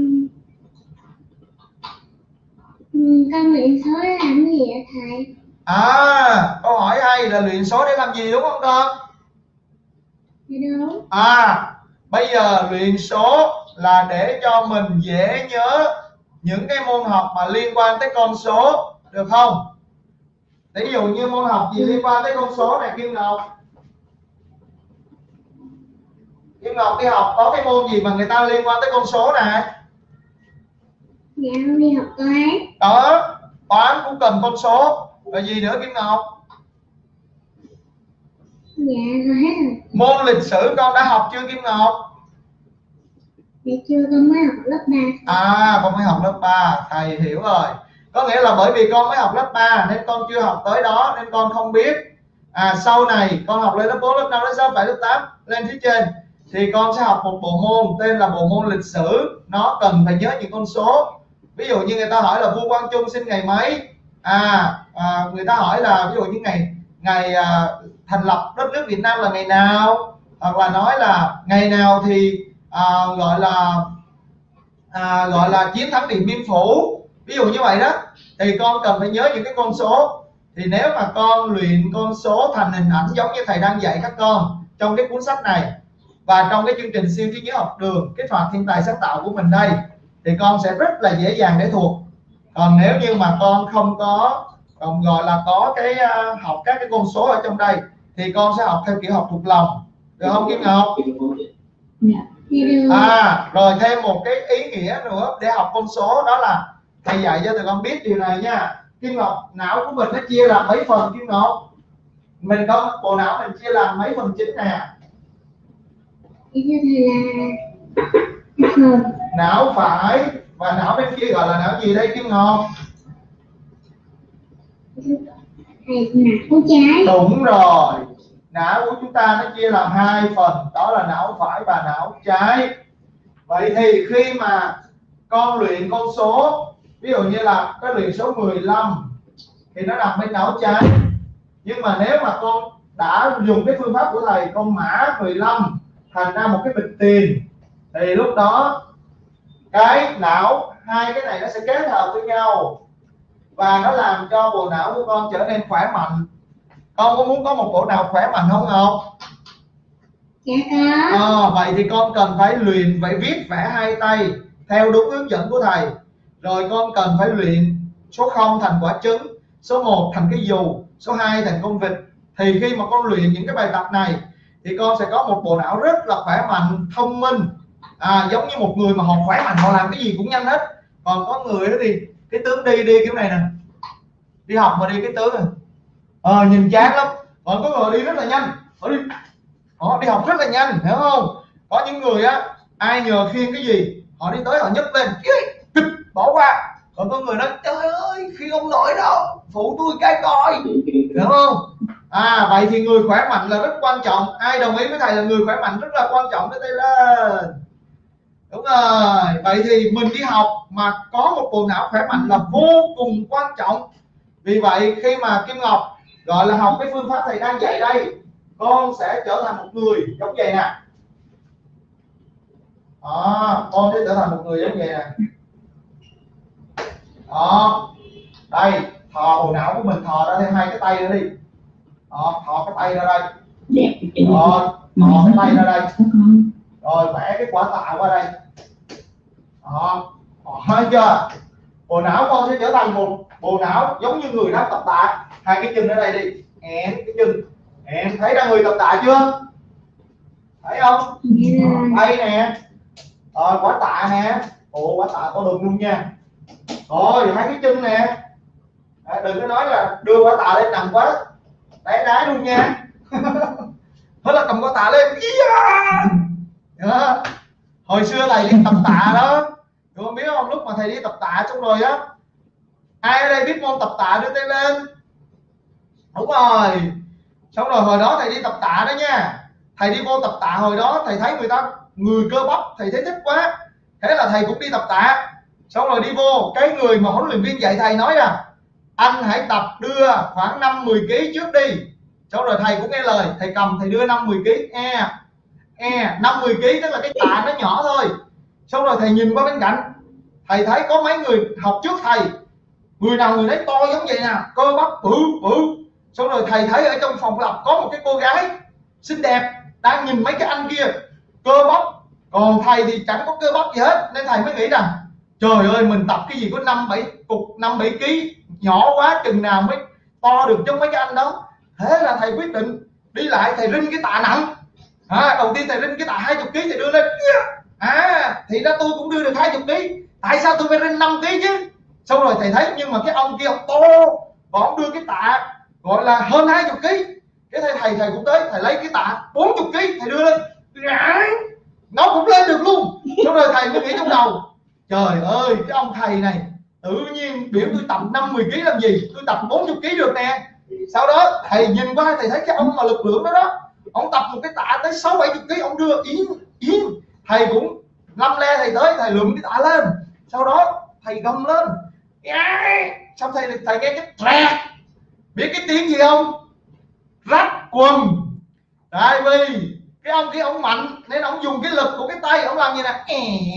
S2: con luyện số để làm gì vậy thầy?
S1: Câu hỏi hay là luyện số để làm gì đúng không con?
S2: Dạ đúng.
S1: Bây giờ luyện số là để cho mình dễ nhớ những cái môn học mà liên quan tới con số, được không? Ví dụ như môn học gì liên quan tới con số này Kim Ngọc? Kim Ngọc đi học có cái môn gì mà người ta liên quan tới con số này?
S2: Dạ con đi học toán.
S1: Đó, toán cũng cần con số. Rồi gì nữa Kim Ngọc?
S2: Dạ con hết rồi.
S1: Môn lịch sử con đã học chưa Kim Ngọc?
S2: Dạ chưa, con mới học lớp 3.
S1: Con mới học lớp 3, thầy hiểu rồi. Có nghĩa là bởi vì con mới học lớp 3 nên con chưa học tới đó nên con không biết. Sau này con học lên lớp 4, lớp 5, lớp 6, lớp 7, lớp 8 lên phía trên thì con sẽ học một bộ môn tên là bộ môn lịch sử. Nó cần phải nhớ những con số. Ví dụ như người ta hỏi là vua Quang Trung sinh ngày mấy, người ta hỏi là ví dụ như ngày thành lập đất nước Việt Nam là ngày nào, hoặc là nói là ngày nào thì gọi là chiến thắng Điện Biên Phủ, ví dụ như vậy đó, thì con cần phải nhớ những cái con số. Thì nếu mà con luyện con số thành hình ảnh giống như thầy đang dạy các con trong cái cuốn sách này và trong cái chương trình siêu trí nhớ học đường kích hoạt thiên tài sáng tạo của mình đây, thì con sẽ rất là dễ dàng để thuộc. Còn nếu như mà con không có gọi là có cái học các cái con số ở trong đây thì con sẽ học theo kiểu học thuộc lòng, được không Kim Ngọc? Rồi thêm một cái ý nghĩa nữa để học con số, đó là thầy dạy cho tụi con biết điều này nha. Kim Ngọc, não của mình nó chia làm mấy phần Kim Ngọc? Mình có bộ não mình chia làm mấy phần chính nè? Não phải và não bên kia gọi là não gì đây Kim Ngọc?
S2: Não của trái.
S1: Đúng rồi, não của chúng ta nó chia làm hai phần, đó là não phải và não trái. Vậy thì khi mà con luyện con số, ví dụ như là cái luyện số 15 thì nó nằm bên não trái. Nhưng mà nếu mà con đã dùng cái phương pháp của thầy, con mã 15 thành ra một cái bịch tiền, thì lúc đó cái não, hai cái này nó sẽ kết hợp với nhau và nó làm cho bộ não của con trở nên khỏe mạnh. Con có muốn có một bộ não khỏe mạnh không Ngọc?
S2: Dạ có.
S1: Vậy thì con cần phải luyện phải viết vẽ hai tay theo đúng hướng dẫn của thầy. Rồi con cần phải luyện số 0 thành quả trứng, số 1 thành cái dù, số 2 thành con vịt. Thì khi mà con luyện những cái bài tập này thì con sẽ có một bộ não rất là khỏe mạnh, thông minh, giống như một người mà họ khỏe mạnh, họ làm cái gì cũng nhanh hết. Còn có người đó thì cái tướng đi kiểu này nè, đi học mà đi cái tướng này, nhìn chán lắm. Còn có người đi rất là nhanh, họ đi học rất là nhanh, hiểu không? Có những người á, ai nhờ khiêng cái gì họ đi tới họ nhấc lên bỏ qua. Còn có người nói trời ơi khi ông nổi đâu, phụ tôi cái coi, hiểu không? Vậy thì người khỏe mạnh là rất quan trọng. Ai đồng ý với thầy là người khỏe mạnh rất là quan trọng? Đưa tay lên. Đúng rồi. Vậy thì mình đi học mà có một bộ não khỏe mạnh là vô cùng quan trọng. Vì vậy khi mà Kim Ngọc gọi là học cái phương pháp thầy đang dạy đây, con sẽ trở thành một người giống vậy nè. Con sẽ trở thành một người giống vậy nè. Đây, thò bộ não của mình, thò ra thêm hai cái tay nữa đi. Thò cái tay ra đây. Thò cái tay ra đây. Rồi vẽ cái quả tạ qua đây. Thấy chưa? Bộ não con sẽ trở thành một bộ não giống như người đang tập tạ. Hai cái chân ở đây đi. Cái chân. Em thấy ra người tập tạ chưa? Thấy không? Đây nè. Quả tạ nè. Quả tạ có đường luôn nha. Rồi hai cái chân nè. Đừng có nói là đưa quả tạ lên nằm quá té đá luôn nha. Thế là cầm quả tạ lên. Hồi xưa thầy đi tập tạ đó, tụi con biết không? Lúc mà thầy đi tập tạ xong rồi á, ai ở đây biết môn tập tạ đưa tay lên? Đúng rồi. Xong rồi hồi đó thầy đi tập tạ đó nha. Thầy đi vô tập tạ hồi đó thầy thấy người cơ bắp, thầy thấy thích quá, thế là thầy cũng đi tập tạ. Xong rồi đi vô, cái người mà huấn luyện viên dạy thầy nói là anh hãy tập đưa khoảng 5-10 kg trước đi. Xong rồi thầy cũng nghe lời, thầy cầm thầy đưa 5-10 kg. 5-10 kg tức là cái tạ nó nhỏ thôi. Xong rồi thầy nhìn qua bên cạnh, thầy thấy có mấy người học trước thầy, người nào người đấy to giống vậy nè, cơ bắp bự bự. Xong rồi thầy thấy ở trong phòng tập có một cái cô gái xinh đẹp đang nhìn mấy cái anh kia cơ bắp, còn thầy thì chẳng có cơ bắp gì hết. Nên thầy mới nghĩ rằng trời ơi, mình tập cái gì có 5-7 kg, nhỏ quá, chừng nào mới to được giống mấy cái anh đó. Thế là thầy quyết định đi lại, thầy rinh cái tạ nặng. Đầu tiên thầy rinh cái tạ 20 kg, thầy đưa lên. Thì ra tôi cũng đưa được 20 kg, tại sao tôi phải rinh 5 kg chứ? Xong rồi thầy thấy nhưng mà cái ông kia ông to, và ông đưa cái tạ gọi là hơn 20 kg. Cái thầy cũng tới, thầy lấy cái tạ 40 kg, thầy đưa lên, nó cũng lên được luôn. Xong rồi thầy mới nghĩ trong đầu, trời ơi, cái ông thầy này tự nhiên biểu tôi tập 50 kg làm gì, tôi tập 40 kg được nè. Sau đó thầy nhìn qua, thầy thấy cái ông mà lực lượng đó ông tập một cái tạ tới 60-70 kg, ông đưa yên. Thầy cũng lăm le, thầy tới, thầy lượm cái tạ lên, sau đó thầy gầm lên. Xong thầy nghe cái trẹt, biết cái tiếng gì không? Rách quần. Tại vì cái ông kia ông mạnh nên ông dùng cái lực của cái tay ông làm gì nè.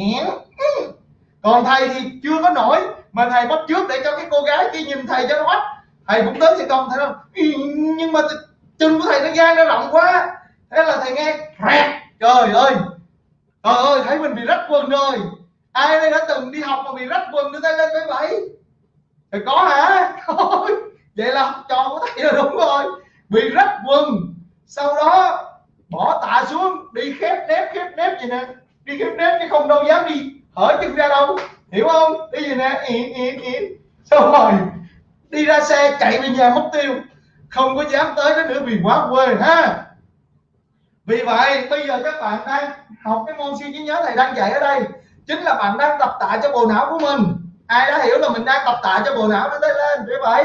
S1: Còn thầy thì chưa có nổi, mà thầy bắt trước để cho cái cô gái kia nhìn thầy cho nó bắt. Thầy cũng tới thì công, thầy nói nhưng mà chân của thầy nó dang, nó rộng quá. Thế là thầy nghe rẹt. Trời ơi, thấy mình bị rách quần rồi. Ai đây đã từng đi học mà bị rách quần đưa tay lên với vậy? Thì có hả? Thôi, vậy là học trò của thầy là đúng rồi, bị rách quần. Sau đó bỏ tạ xuống, đi khép nép gì nè, đi khép nép chứ không đâu dám đi hở chân ra đâu, hiểu không? Đi gì nè, xong rồi đi ra xe chạy về nhà mất tiêu, không có dám tới đó nữa vì quá quê ha. Vì vậy bây giờ các bạn đang học cái môn siêu trí nhớ thầy đang dạy ở đây, chính là bạn đang tập tạ cho bộ não của mình. Ai đã hiểu là mình đang tập tạ cho bộ não nó tới lên để vậy.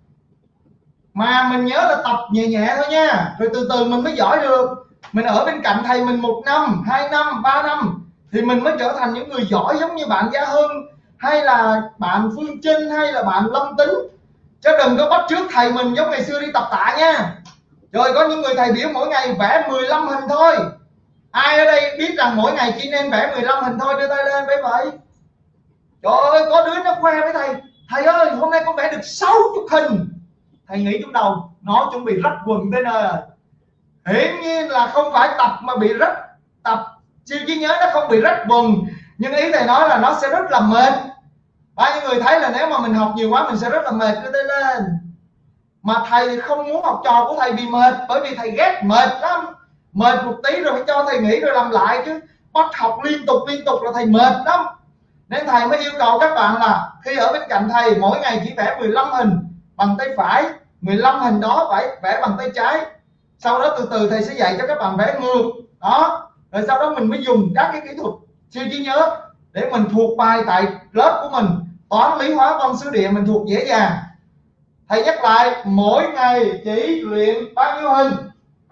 S1: Mà mình nhớ là tập nhẹ nhẹ thôi nha, rồi từ từ mình mới giỏi được. Mình ở bên cạnh thầy mình 1 năm, 2 năm, 3 năm thì mình mới trở thành những người giỏi giống như bạn Gia Hưng, hay là bạn Phương Trinh, hay là bạn Lâm Tính. Chứ đừng có bắt chước thầy mình giống ngày xưa đi tập tạ nha. Rồi có những người thầy biểu mỗi ngày vẽ 15 hình thôi. Ai ở đây biết rằng mỗi ngày chỉ nên vẽ 15 hình thôi, đưa tay lên với vậy. Trời ơi, có đứa nó khoe với thầy, thầy ơi hôm nay con vẽ được 60 hình. Thầy nghĩ trong đầu nó chuẩn bị rách quần tới nơi rồi. Hiển nhiên là không phải tập mà bị rách, tập siêu trí nhớ nó không bị rách quần, nhưng ý thầy nói là nó sẽ rất là mệt. Bao nhiêu người thấy là nếu mà mình học nhiều quá mình sẽ rất là mệt, đưa tay lên. Mà thầy thì không muốn học trò của thầy bị mệt, bởi vì thầy ghét mệt lắm. Mệt một tí rồi phải cho thầy nghỉ rồi làm lại, chứ bắt học liên tục là thầy mệt lắm. Nên thầy mới yêu cầu các bạn là khi ở bên cạnh thầy mỗi ngày chỉ vẽ 15 hình bằng tay phải, 15 hình đó phải vẽ bằng tay trái. Sau đó từ từ thầy sẽ dạy cho các bạn vẽ ngược đó, rồi sau đó mình mới dùng các cái kỹ thuật siêu trí nhớ để mình thuộc bài tại lớp của mình. Toán, lý, hóa, văn, sử, địa mình thuộc dễ dàng. Thầy nhắc lại, mỗi ngày chỉ luyện bao nhiêu hình?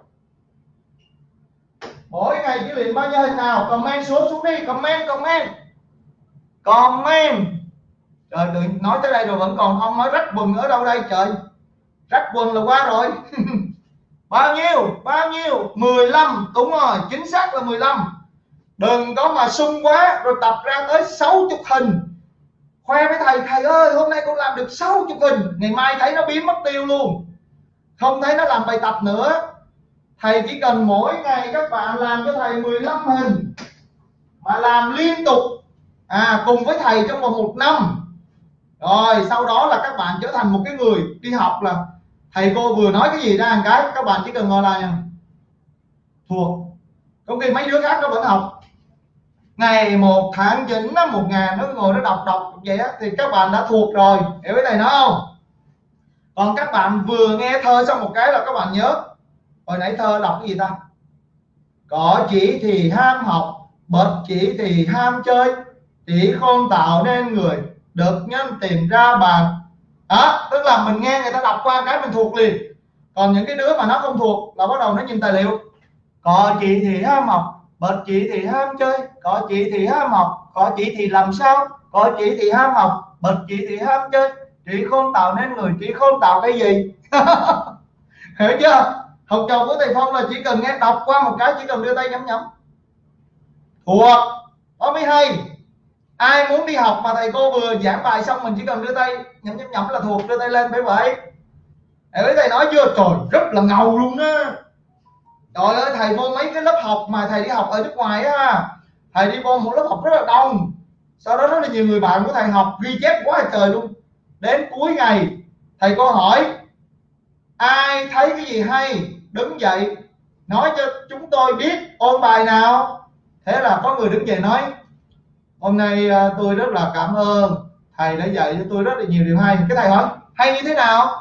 S1: Mỗi ngày chỉ luyện bao nhiêu hình nào? Comment xuống đi, comment. Trời, đừng nói tới đây rồi vẫn còn ông nói rách quần ở đâu đây trời? Rách quần là qua rồi. Bao nhiêu? 15, đúng rồi, chính xác là 15. Đừng có mà sung quá rồi tập ra tới 60 hình. Khoe với thầy ơi hôm nay con làm được 60 hình, ngày mai thấy nó biến mất tiêu luôn, không thấy nó làm bài tập nữa. Thầy chỉ cần mỗi ngày các bạn làm cho thầy 15 hình mà làm liên tục cùng với thầy trong vòng 1 năm. Rồi sau đó là các bạn trở thành một cái người đi học là thầy cô vừa nói cái gì ra một cái các bạn chỉ cần ngồi lại thuộc. Trong khi mấy đứa khác nó vẫn học ngày 1 tháng 9 năm 1000 nó ngồi nó đọc vậy á, thì các bạn đã thuộc rồi, hiểu cái này nó không? Còn các bạn vừa nghe thơ xong một cái là các bạn nhớ. Hồi nãy thơ đọc cái gì ta? Có chỉ thì ham học, bậc chỉ thì ham chơi, chỉ khôn tạo nên người, được nhân tìm ra bàn. Đó, tức là mình nghe người ta đọc qua cái mình thuộc liền. Còn những cái đứa mà nó không thuộc là bắt đầu nó nhìn tài liệu. Có chỉ thì ham học, bậc chỉ thì ham chơi, có chỉ thì ham học, có chỉ thì làm sao Còn chị thì ham học, bậc chị thì ham chơi. Chị khôn tạo nên người, chị khôn tạo cái gì? Hiểu chưa? Học trò của thầy Phong là chỉ cần nghe đọc qua một cái, chỉ cần đưa tay nhắm nhắm thuộc, đó mới hay. Ai muốn đi học mà thầy cô vừa giảng bài xong mình chỉ cần đưa tay nhắm nhắm nhắm là thuộc, đưa tay lên phải vậy. Thầy nói chưa? Trời, rất là ngầu luôn á. Trời ơi, thầy vô mấy cái lớp học mà thầy đi học ở nước ngoài á, thầy đi vô một lớp học rất là đông, sau đó rất là nhiều người bạn của thầy học ghi chép quá là trời luôn. Đến cuối ngày thầy cô hỏi ai thấy cái gì hay đứng dậy nói cho chúng tôi biết, ôn bài nào. Thế là có người đứng dậy nói hôm nay tôi rất là cảm ơn thầy đã dạy cho tôi rất là nhiều điều hay. Cái thầy hỏi hay như thế nào?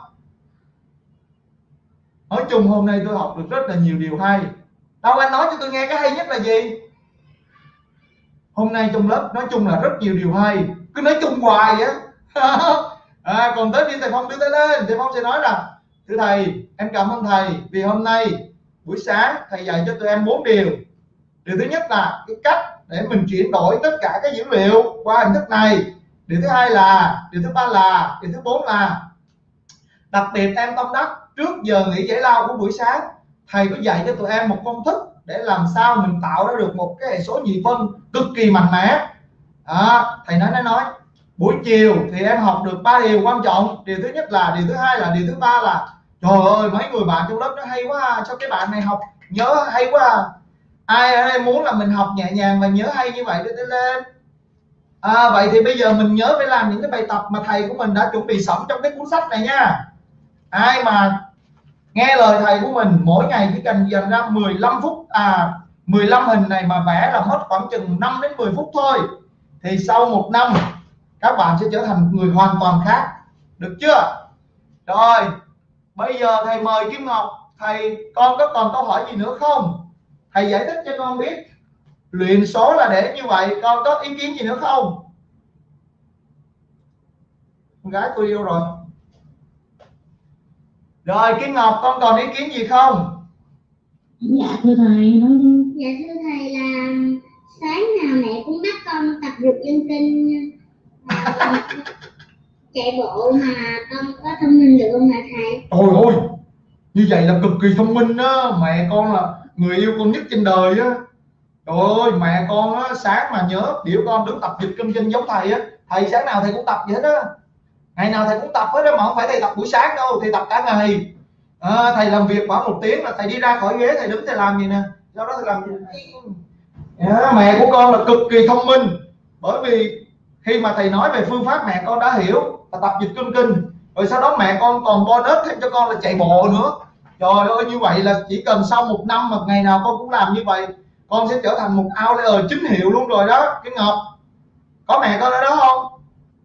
S1: Nói chung hôm nay tôi học được rất là nhiều điều hay. Đâu, anh nói cho tôi nghe cái hay nhất là gì? Hôm nay trong lớp nói chung là rất nhiều điều hay. Cứ nói chung hoài á. Còn tới khi thầy Phong đưa tay lên, thầy Phong sẽ nói rằng thưa thầy, em cảm ơn thầy vì hôm nay buổi sáng thầy dạy cho tụi em 4 điều. Điều thứ nhất là cái cách để mình chuyển đổi tất cả các dữ liệu qua hình thức này. Điều thứ hai là, điều thứ ba là, điều thứ bốn là, đặc biệt em tâm đắc trước giờ nghỉ giải lao của buổi sáng thầy có dạy cho tụi em một công thức để làm sao mình tạo ra được một cái hệ số nhị phân cực kỳ mạnh mẽ. Thầy nói buổi chiều thì em học được 3 điều quan trọng. Điều thứ nhất là, điều thứ hai là, điều thứ ba là. Trời ơi, mấy người bạn trong lớp nó hay quá, sao cái bạn này học nhớ hay quá. Ai ở đây muốn là mình học nhẹ nhàng và nhớ hay như vậy đưa tay lên. Vậy thì bây giờ mình nhớ phải làm những cái bài tập mà thầy của mình đã chuẩn bị sẵn trong cái cuốn sách này nha. Ai mà nghe lời thầy của mình mỗi ngày chỉ cần dành ra 15 phút 15 hình này mà vẽ là mất khoảng chừng 5 đến 10 phút thôi, thì sau 1 năm các bạn sẽ trở thành người hoàn toàn khác. Được chưa? Rồi, bây giờ thầy mời Kim Ngọc. Thầy, con có còn câu hỏi gì nữa không? Thầy giải thích cho con biết luyện số là để như vậy. Con có ý kiến gì nữa không? Con gái tôi yêu rồi. Rồi Kim Ngọc, con còn ý kiến gì không?
S3: Dạ thưa thầy, nói đi.
S2: Dạ thưa thầy, là sáng nào mẹ cũng bắt con tập dục dân kinh chạy bộ, mà con có thông minh được không hả thầy?
S1: Trời ơi, như vậy là cực kỳ thông minh á. Mẹ con là người yêu con nhất trên đời á. Trời ơi, mẹ con á, sáng mà nhớ biểu con đứng tập dịch kinh doanh giống thầy á. Thầy sáng nào thầy cũng tập vậy hết á. Ngày nào thầy cũng tập hết á, mà không phải thầy tập buổi sáng đâu, thầy tập cả ngày. Thầy làm việc khoảng 1 tiếng là thầy đi ra khỏi ghế, thầy đứng thầy làm gì nè. Sau đó thầy làm gì? Mẹ của con là cực kỳ thông minh. Bởi vì khi mà thầy nói về phương pháp mẹ con đã hiểu là tập dịch kinh. Rồi sau đó mẹ con còn bonus thêm cho con là chạy bộ nữa. Trời ơi, như vậy là chỉ cần sau 1 năm mà ngày nào con cũng làm như vậy, con sẽ trở thành một outlier chính hiệu luôn rồi đó. Cái Ngọc, có mẹ con ở đó không?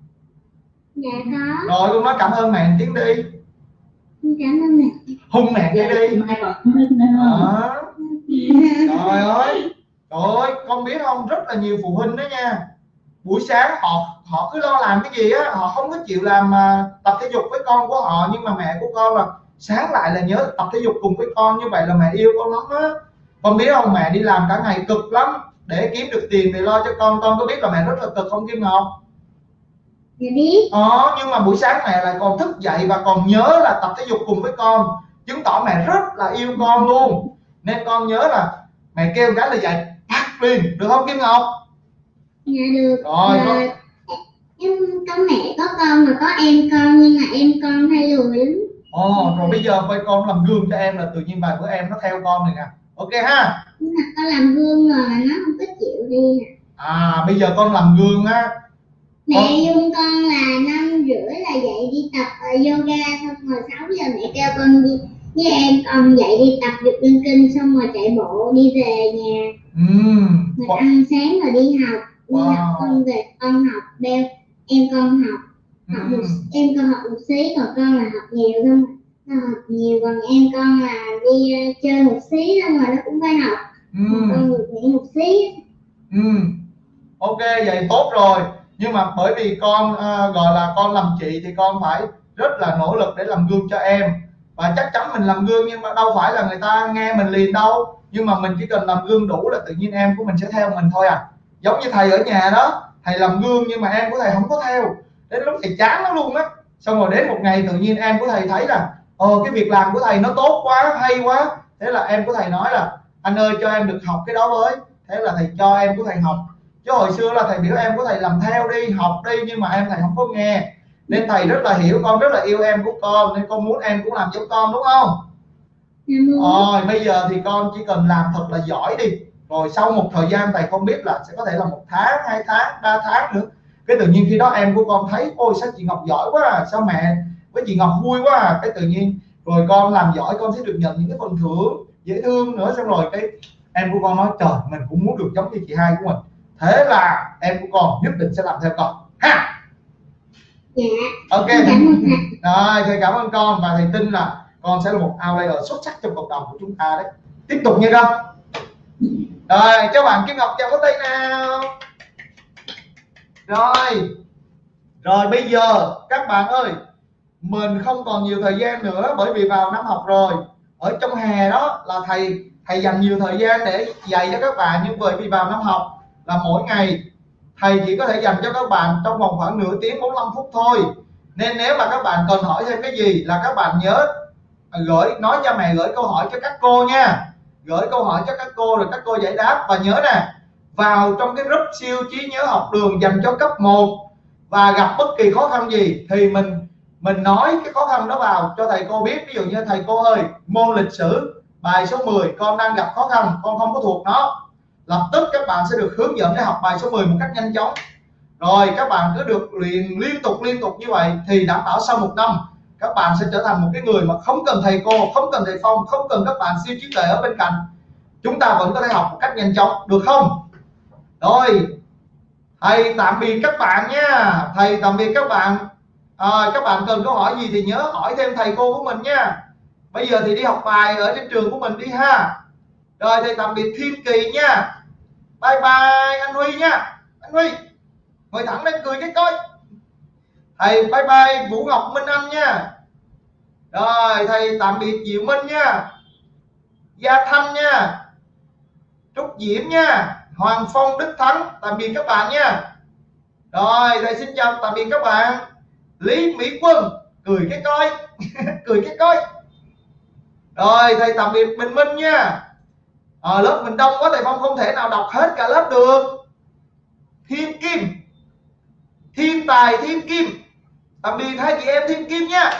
S2: Dạ có.
S1: Rồi con nói cảm ơn mẹ một tiếng đi.
S2: Cảm ơn mẹ.
S1: Hung mẹ cái đi.
S3: Mai còn không?
S1: Trời ơi, con biết không, rất là nhiều phụ huynh đó nha, buổi sáng họ cứ lo làm cái gì á, họ không có chịu làm tập thể dục với con của họ. Nhưng mà mẹ của con là sáng lại là nhớ tập thể dục cùng với con, như vậy là mẹ yêu con lắm á. Con biết không, mẹ đi làm cả ngày cực lắm để kiếm được tiền để lo cho con có biết là mẹ rất là cực không Kim Ngọc?
S2: Dạ biết.
S1: Nhưng mà buổi sáng mẹ lại còn thức dậy và còn nhớ là tập thể dục cùng với con, chứng tỏ mẹ rất là yêu con luôn. Nên con nhớ là mẹ kêu cái là dậy phát liền, được không Kim Ngọc?
S2: Dạ được.
S1: Rồi
S2: Em có mẹ có con mà có em con, nhưng mà em con hay lười lắm.
S1: rồi bây giờ phải con làm gương cho em là tự nhiên vài bữa em nó theo con này nè. Ok ha.
S2: Nhưng mà con làm gương rồi mà nó không có chịu đi.
S1: Bây giờ con làm gương á.
S2: Mẹ dung con là 5:30 là dậy đi tập yoga, xong rồi 6 giờ mẹ kêu con đi với em con dậy đi tập dục dân kinh, xong rồi chạy bộ đi về nhà. Rồi ăn sáng rồi đi học. Học con về con học đeo em con học em con học một xí, còn con là học nhiều không, nó học nhiều, còn em con là đi chơi một xí xong rồi nó cũng phải học. Con được nghỉ một xí.
S1: Ok, vậy tốt rồi. Nhưng mà bởi vì con gọi là con làm chị thì con phải rất là nỗ lực để làm gương cho em. Và chắc chắn mình làm gương nhưng mà đâu phải là người ta nghe mình liền đâu. Nhưng mà mình chỉ cần làm gương đủ là tự nhiên em của mình sẽ theo mình thôi à. Giống như thầy ở nhà đó, thầy làm gương nhưng mà em của thầy không có theo, đến lúc thầy chán lắm luôn á. Xong rồi đến một ngày tự nhiên em của thầy thấy là cái việc làm của thầy nó tốt quá, hay quá, thế là em của thầy nói là anh ơi cho em được học cái đó với. Thế là thầy cho em của thầy học. Chứ hồi xưa là thầy biểu em của thầy làm theo đi, học đi, nhưng mà em thầy không có nghe. Nên thầy rất là hiểu con, rất là yêu em của con, nên con muốn em cũng làm giống con, đúng không? Rồi bây giờ thì con chỉ cần làm thật là giỏi đi, rồi sau một thời gian thầy không biết là sẽ có thể là 1 tháng, 2 tháng, 3 tháng nữa, cái tự nhiên khi đó em của con thấy ôi sao chị Ngọc giỏi quá à, sao mẹ với chị Ngọc vui quá à, cái tự nhiên rồi con làm giỏi con sẽ được nhận những cái phần thưởng dễ thương nữa. Xong rồi cái em của con nói trời mình cũng muốn được giống như chị hai của mình. Thế là em của con nhất định sẽ làm theo con ha.
S2: Dạ.
S1: Ok.
S2: Cảm ơn thầy.
S1: Rồi thầy cảm ơn con, và thầy tin là con sẽ là một outlayer xuất sắc trong cộng đồng của chúng ta đấy. Tiếp tục nha con. Rồi cho bạn Kim Ngọc chào có tay nào. Rồi bây giờ các bạn ơi, mình không còn nhiều thời gian nữa, bởi vì vào năm học rồi. Ở trong hè đó là thầy dành nhiều thời gian để dạy cho các bạn, nhưng bởi vì vào năm học là mỗi ngày thầy chỉ có thể dành cho các bạn trong vòng khoảng nửa tiếng 45 phút thôi. Nên nếu mà các bạn cần hỏi thêm cái gì là các bạn nhớ nói cho mẹ gửi câu hỏi cho các cô nha. Gửi câu hỏi cho các cô rồi các cô giải đáp. Và nhớ nè, vào trong cái group siêu trí nhớ học đường dành cho cấp 1, và gặp bất kỳ khó khăn gì thì mình nói cái khó khăn đó vào cho thầy cô biết. Ví dụ như thầy cô ơi, môn lịch sử bài số 10 con đang gặp khó khăn, con không có thuộc nó, lập tức các bạn sẽ được hướng dẫn để học bài số 10 một cách nhanh chóng. Rồi các bạn cứ được luyện liên tục như vậy thì đảm bảo sau 1 năm các bạn sẽ trở thành một cái người mà không cần thầy cô, không cần thầy Phong, không cần các bạn siêu trí tuệ ở bên cạnh, chúng ta vẫn có thể học một cách nhanh chóng, được không? Rồi thầy tạm biệt các bạn nha. Thầy tạm biệt các bạn. Các bạn cần câu hỏi gì thì nhớ hỏi thêm thầy cô của mình nha. Bây giờ thì đi học bài ở trên trường của mình đi ha. Rồi thầy tạm biệt Thiên Kỳ nha. Bye bye anh Huy nha. Anh Huy ngồi thẳng lên cười cái coi. Thầy bye bye Vũ Ngọc Minh Anh nha. Rồi thầy tạm biệt Diệu Minh nha, Gia Thanh nha, Trúc Diễm nha, Hoàng Phong, Đức Thắng. Tạm biệt các bạn nha. Rồi thầy xin chào tạm biệt các bạn. Lý Mỹ Quân cười cái coi. Cười cái coi. Rồi thầy tạm biệt Bình Minh nha. Lớp mình đông quá thầy Phong không thể nào đọc hết cả lớp được. Thiên Kim, Thiên Tài Thiên Kim, tạm biệt hai chị em Thiên Kim nha.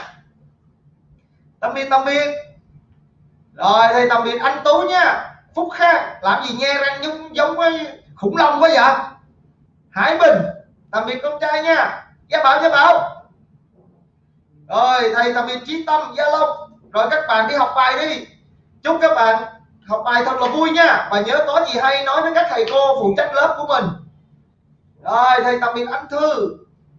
S1: Tạm biệt. Rồi thầy tạm biệt anh Tú nha. Phúc Khang, làm gì nhe răng giống với khủng long quá vậy. Hải Bình, tạm biệt con trai nha. Gia Bảo. Rồi thầy tạm biệt Chí Tâm, Gia Long. Rồi các bạn đi học bài đi. Chúc các bạn học bài thật là vui nha. Và nhớ có gì hay nói với các thầy cô phụ trách lớp của mình. Rồi thầy tạm biệt anh Thư,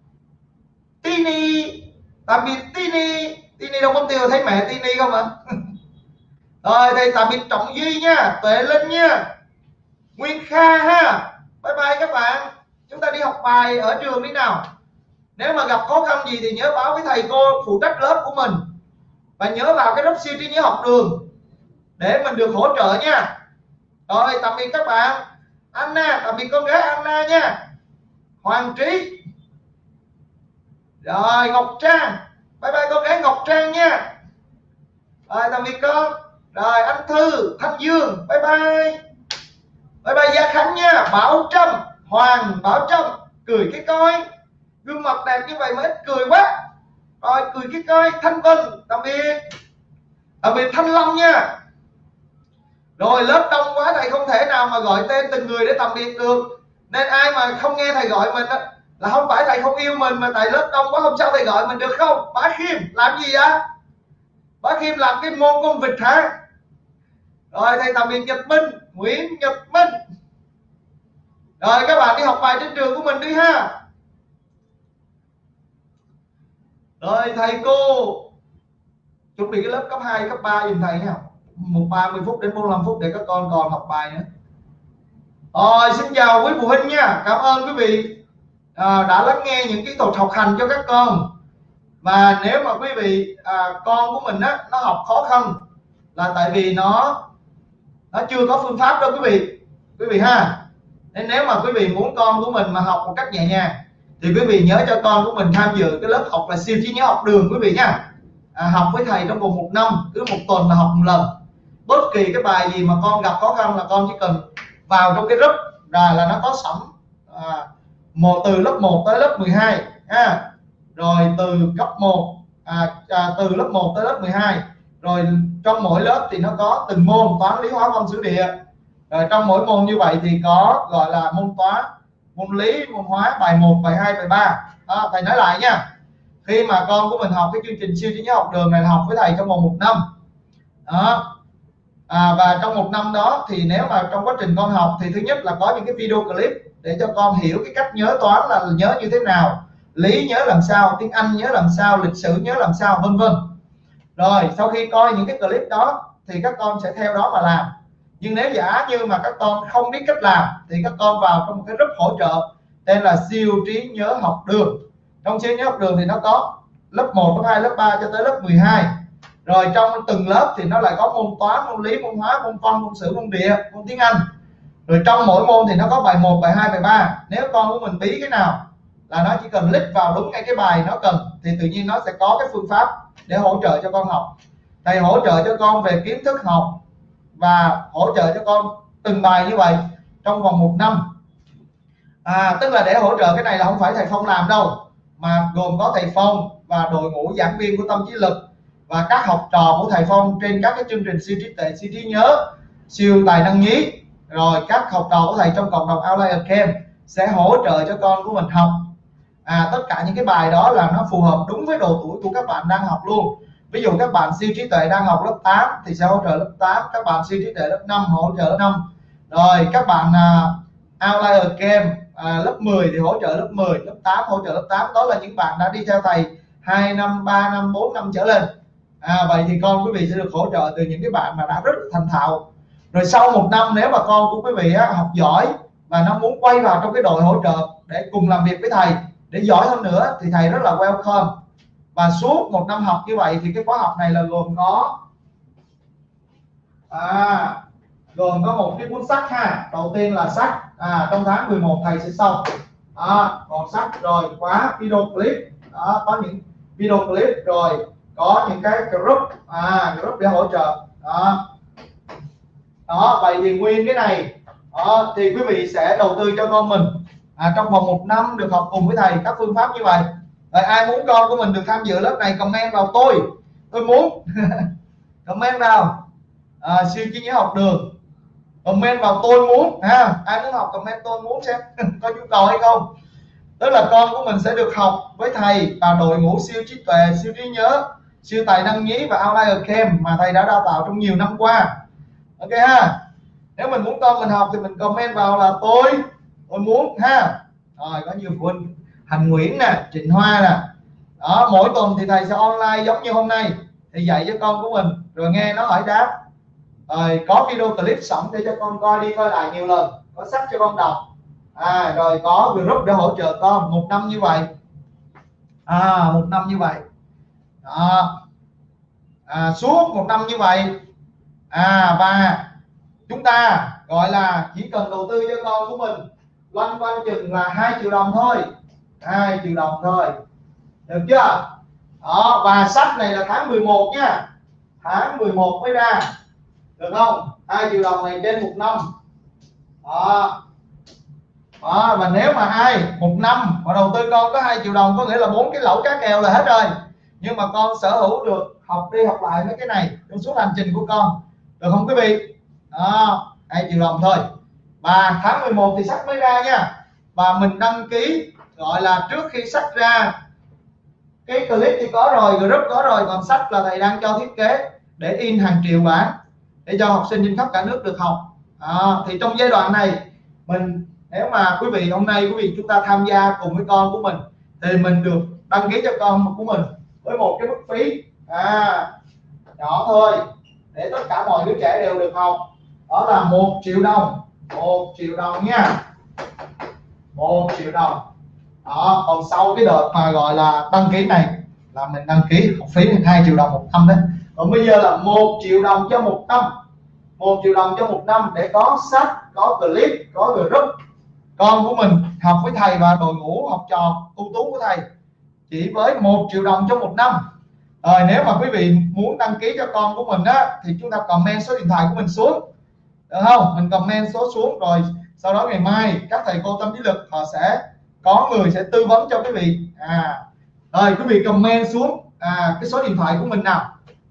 S1: Tini, tạm biệt Tini. Tini Đông Công Tiêu thấy mẹ Tini không ạ? Rồi thầy tạm biệt Trọng Duy nha, Tuệ Linh nha, Nguyên Kha ha. Bye bye các bạn. Chúng ta đi học bài ở trường đi nào. Nếu mà gặp khó khăn gì thì nhớ báo với thầy cô phụ trách lớp của mình. Và nhớ vào cái group siêu trí nhớ học đường để mình được hỗ trợ nha. Rồi tạm biệt các bạn. Anna, tạm biệt con gái Anna nha. Hoàng Trí. Rồi Ngọc Trang, bye bye con gái Ngọc Trang nha. Rồi tạm biệt con. Rồi anh Thư, Thanh Dương, bye bye. Bye bye Gia Khánh nha. Bảo Trâm, Hoàng Bảo Trâm, cười cái coi. Gương mặt đẹp như vậy mà ít cười quá. Rồi cười cái coi. Thanh Vân, tạm biệt. Tạm biệt Thanh Long nha. Rồi lớp đông quá thầy không thể nào mà gọi tên từng người để tạm biệt được. Nên ai mà không nghe thầy gọi mình á là không phải thầy không yêu mình, mà tại lớp đông quá không sao thầy gọi mình được không? Bá Khiêm làm gì vậy? Bá Khiêm làm cái môn con vịt hả? Rồi thầy tạm biệt Nhật Minh, Nguyễn Nhật Minh. Rồi các bạn đi học bài trên trường của mình đi ha. Rồi thầy cô chuẩn bị cái lớp cấp 2, cấp 3 giùm thầy nha. 30 phút đến 45 phút để các con còn học bài nữa. Rồi xin chào quý phụ huynh nha. Cảm ơn quý vị đã lắng nghe những kỹ thuật học hành cho các con. Và nếu mà quý vị con của mình á nó học khó khăn là tại vì nó chưa có phương pháp đâu quý vị ha. Nên nếu mà quý vị muốn con của mình mà học một cách nhẹ nhàng thì quý vị nhớ cho con của mình tham dự cái lớp học là siêu trí nhớ học đường quý vị nha. Học với thầy trong vòng 1 năm, cứ 1 tuần là học 1 lần. Bất kỳ cái bài gì mà con gặp khó khăn là con chỉ cần vào trong cái group là nó có sẵn từ lớp 1 tới lớp 12 rồi từ cấp 1 từ lớp 1 tới lớp 12, rồi trong mỗi lớp thì nó có từng môn toán lý hóa văn sử địa. Rồi trong mỗi môn như vậy thì có gọi là môn toán, môn lý, môn hóa, bài 1, bài 2, bài 3. Thầy nói lại nha, khi mà con của mình học cái chương trình siêu trí nhớ học đường này là học với thầy trong vòng 1 năm và trong 1 năm đó thì nếu mà trong quá trình con học thì thứ nhất là có những cái video clip để cho con hiểu cái cách nhớ toán là nhớ như thế nào, lý nhớ làm sao, tiếng Anh nhớ làm sao, lịch sử nhớ làm sao, vân vân. Rồi sau khi coi những cái clip đó thì các con sẽ theo đó mà làm. Nhưng nếu giả như mà các con không biết cách làm thì các con vào trong một cái group hỗ trợ tên là siêu trí nhớ học đường. Trong siêu nhớ học đường thì nó có lớp 1, lớp 2, lớp 3 cho tới lớp 12. Rồi trong từng lớp thì nó lại có môn toán, môn lý, môn hóa, môn văn, môn sử, môn địa, môn tiếng Anh. Rồi trong mỗi môn thì nó có bài 1, bài 2, bài 3. Nếu con của mình bí cái nào là nó chỉ cần click vào đúng ngay cái bài nó cần thì tự nhiên nó sẽ có cái phương pháp để hỗ trợ cho con học. Thầy hỗ trợ cho con về kiến thức học và hỗ trợ cho con từng bài như vậy trong vòng 1 năm. Tức là để hỗ trợ cái này là không phải thầy Phong làm đâu, mà gồm có thầy Phong và đội ngũ giảng viên của Tâm Trí Lực và các học trò của thầy Phong trên các cái chương trình siêu trí tuệ, siêu trí nhớ, siêu tài năng nhí, rồi các học trò của thầy trong cộng đồng Outlier Academy sẽ hỗ trợ cho con của mình học. Tất cả những cái bài đó là nó phù hợp đúng với độ tuổi của các bạn đang học luôn. Ví dụ các bạn siêu trí tuệ đang học lớp 8 thì sẽ hỗ trợ lớp 8, các bạn siêu trí tuệ lớp 5 hỗ trợ lớp 5, rồi các bạn Outlier Academy lớp 10 thì hỗ trợ lớp 10, lớp 8 hỗ trợ lớp 8. Đó là những bạn đã đi theo thầy 2 năm, 3 năm, 4 năm trở lên. Vậy thì con quý vị sẽ được hỗ trợ từ những cái bạn mà đã rất thành thạo. Rồi sau 1 năm nếu mà con của quý vị học giỏi và nó muốn quay vào trong cái đội hỗ trợ để cùng làm việc với thầy để giỏi hơn nữa thì thầy rất là welcome. Và suốt 1 năm học như vậy thì cái khóa học này là gồm có một cái cuốn sách ha. Đầu tiên là sách trong tháng 11 thầy sẽ xong còn sách, rồi khóa video clip có những video clip, rồi có những cái group để hỗ trợ đó. Vậy thì nguyên cái này thì quý vị sẽ đầu tư cho con mình trong vòng 1 năm được học cùng với thầy các phương pháp như vậy. Rồi ai muốn con của mình được tham dự lớp này comment vào tôi muốn comment vào siêu trí nhớ học đường, comment vào tôi muốn ai muốn học comment tôi muốn xem có nhu cầu hay không. Tức là con của mình sẽ được học với thầy và đội ngũ siêu trí tuệ, siêu trí nhớ, siêu tài năng nhí và Outlier Academy mà thầy đã đào tạo trong nhiều năm qua. Ok ha. Nếu mình muốn con mình học thì mình comment vào là tôi muốn ha. Rồi có nhiều phụ huynh Hành Nguyễn nè, Trịnh Hoa nè. Đó, mỗi tuần thì thầy sẽ online giống như hôm nay thì dạy cho con của mình, rồi nghe nó hỏi đáp, rồi có video clip sẵn để cho con coi đi coi lại nhiều lần, có sách cho con đọc, rồi có group để hỗ trợ con 1 năm như vậy. 1 năm như vậy đó. Suốt 1 năm như vậy và chúng ta gọi là chỉ cần đầu tư cho con của mình loanh quanh chừng là 2 triệu đồng thôi, 2 triệu đồng thôi, được chưa đó. Và sách này là tháng 11 nha, tháng 11 mới ra, được không? 2 triệu đồng này trên 1 năm đó. Và nếu mà ai 1 năm mà đầu tư con có 2 triệu đồng có nghĩa là 4 cái lẩu cá kèo là hết rồi. Nhưng mà con sở hữu được học đi học lại mấy cái này trong suốt hành trình của con, được không quý vị? 2 triệu đồng thôi. Và tháng 11 thì sách mới ra nha. Và mình đăng ký gọi là trước khi sách ra, cái clip thì có rồi, group có rồi, còn sách là thầy đang cho thiết kế để in hàng triệu bản để cho học sinh trên khắp cả nước được học. Thì trong giai đoạn này mình, nếu mà quý vị hôm nay quý vị chúng ta tham gia cùng với con của mình thì mình được đăng ký cho con của mình với một cái mức phí nhỏ thôi để tất cả mọi đứa trẻ đều được học, đó là 1 triệu đồng. 1 triệu đồng nha, 1 triệu đồng đó. Còn sau cái đợt mà gọi là đăng ký này là mình đăng ký học phí 2 triệu đồng 1 năm đấy. Còn bây giờ là 1 triệu đồng cho 1 năm, 1 triệu đồng cho 1 năm để có sách, có clip, có group con của mình học với thầy và đội ngũ học trò ưu tú của thầy chỉ với 1 triệu đồng cho 1 năm. Rồi nếu mà quý vị muốn đăng ký cho con của mình á, thì chúng ta comment số điện thoại của mình xuống, được không? Mình comment số xuống rồi sau đó ngày mai các thầy cô tâm trí lực họ sẽ có người sẽ tư vấn cho quý vị. Rồi quý vị comment xuống cái số điện thoại của mình nào.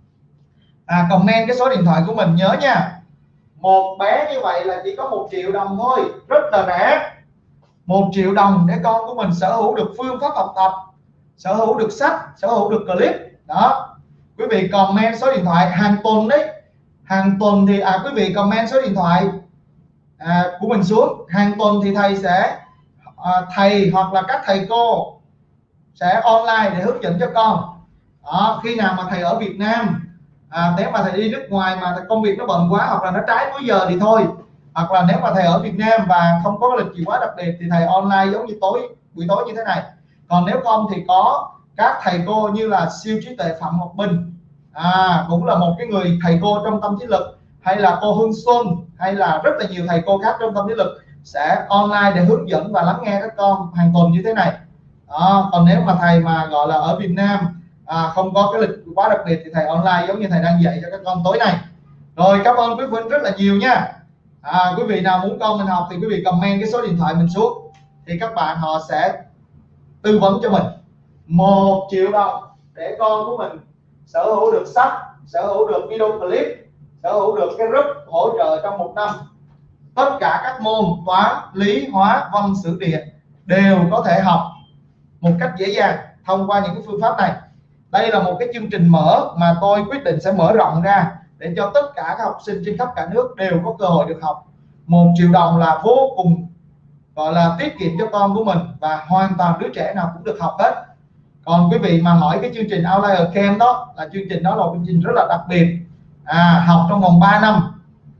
S1: Comment cái số điện thoại của mình, nhớ nha. Một bé như vậy là chỉ có 1 triệu đồng thôi, rất là rẻ. 1 triệu đồng để con của mình sở hữu được phương pháp học tập, sở hữu được sách, sở hữu được clip. Đó, quý vị comment số điện thoại hàng tuần đấy, hàng tuần thì quý vị comment số điện thoại của mình xuống. Hàng tuần thì thầy sẽ thầy hoặc là các thầy cô sẽ online để hướng dẫn cho con. Đó, khi nào mà thầy ở Việt Nam, nếu mà thầy đi nước ngoài mà công việc nó bận quá hoặc là nó trái múi giờ thì thôi, hoặc là nếu mà thầy ở Việt Nam và không có lịch gì quá đặc biệt thì thầy online giống như buổi tối như thế này. Còn nếu không thì có các thầy cô như là siêu trí tuệ Phạm Ngọc Bình, cũng là một cái người thầy cô trong tâm trí lực, hay là cô Hương Xuân, hay là rất là nhiều thầy cô khác trong tâm trí lực sẽ online để hướng dẫn và lắng nghe các con hàng tuần như thế này. Đó, còn nếu mà thầy mà gọi là ở Việt Nam không có cái lịch quá đặc biệt thì thầy online giống như thầy đang dạy cho các con tối nay. Rồi, cảm ơn quý phụ huynh rất là nhiều nha. Quý vị nào muốn con mình học thì quý vị comment cái số điện thoại mình xuống thì các bạn họ sẽ tư vấn cho mình. 1 triệu đồng để con của mình sở hữu được sách, sở hữu được video clip, sở hữu được cái group hỗ trợ trong 1 năm. Tất cả các môn toán, lý, hóa, văn, sử, địa đều có thể học một cách dễ dàng thông qua những cái phương pháp này. Đây là một cái chương trình mở mà tôi quyết định sẽ mở rộng ra để cho tất cả các học sinh trên khắp cả nước đều có cơ hội được học. 1 triệu đồng là vô cùng gọi là tiết kiệm cho con của mình và hoàn toàn đứa trẻ nào cũng được học hết. Còn quý vị mà hỏi cái chương trình Outlier Camp đó là chương trình đó là chương trình rất là đặc biệt, học trong vòng 3 năm.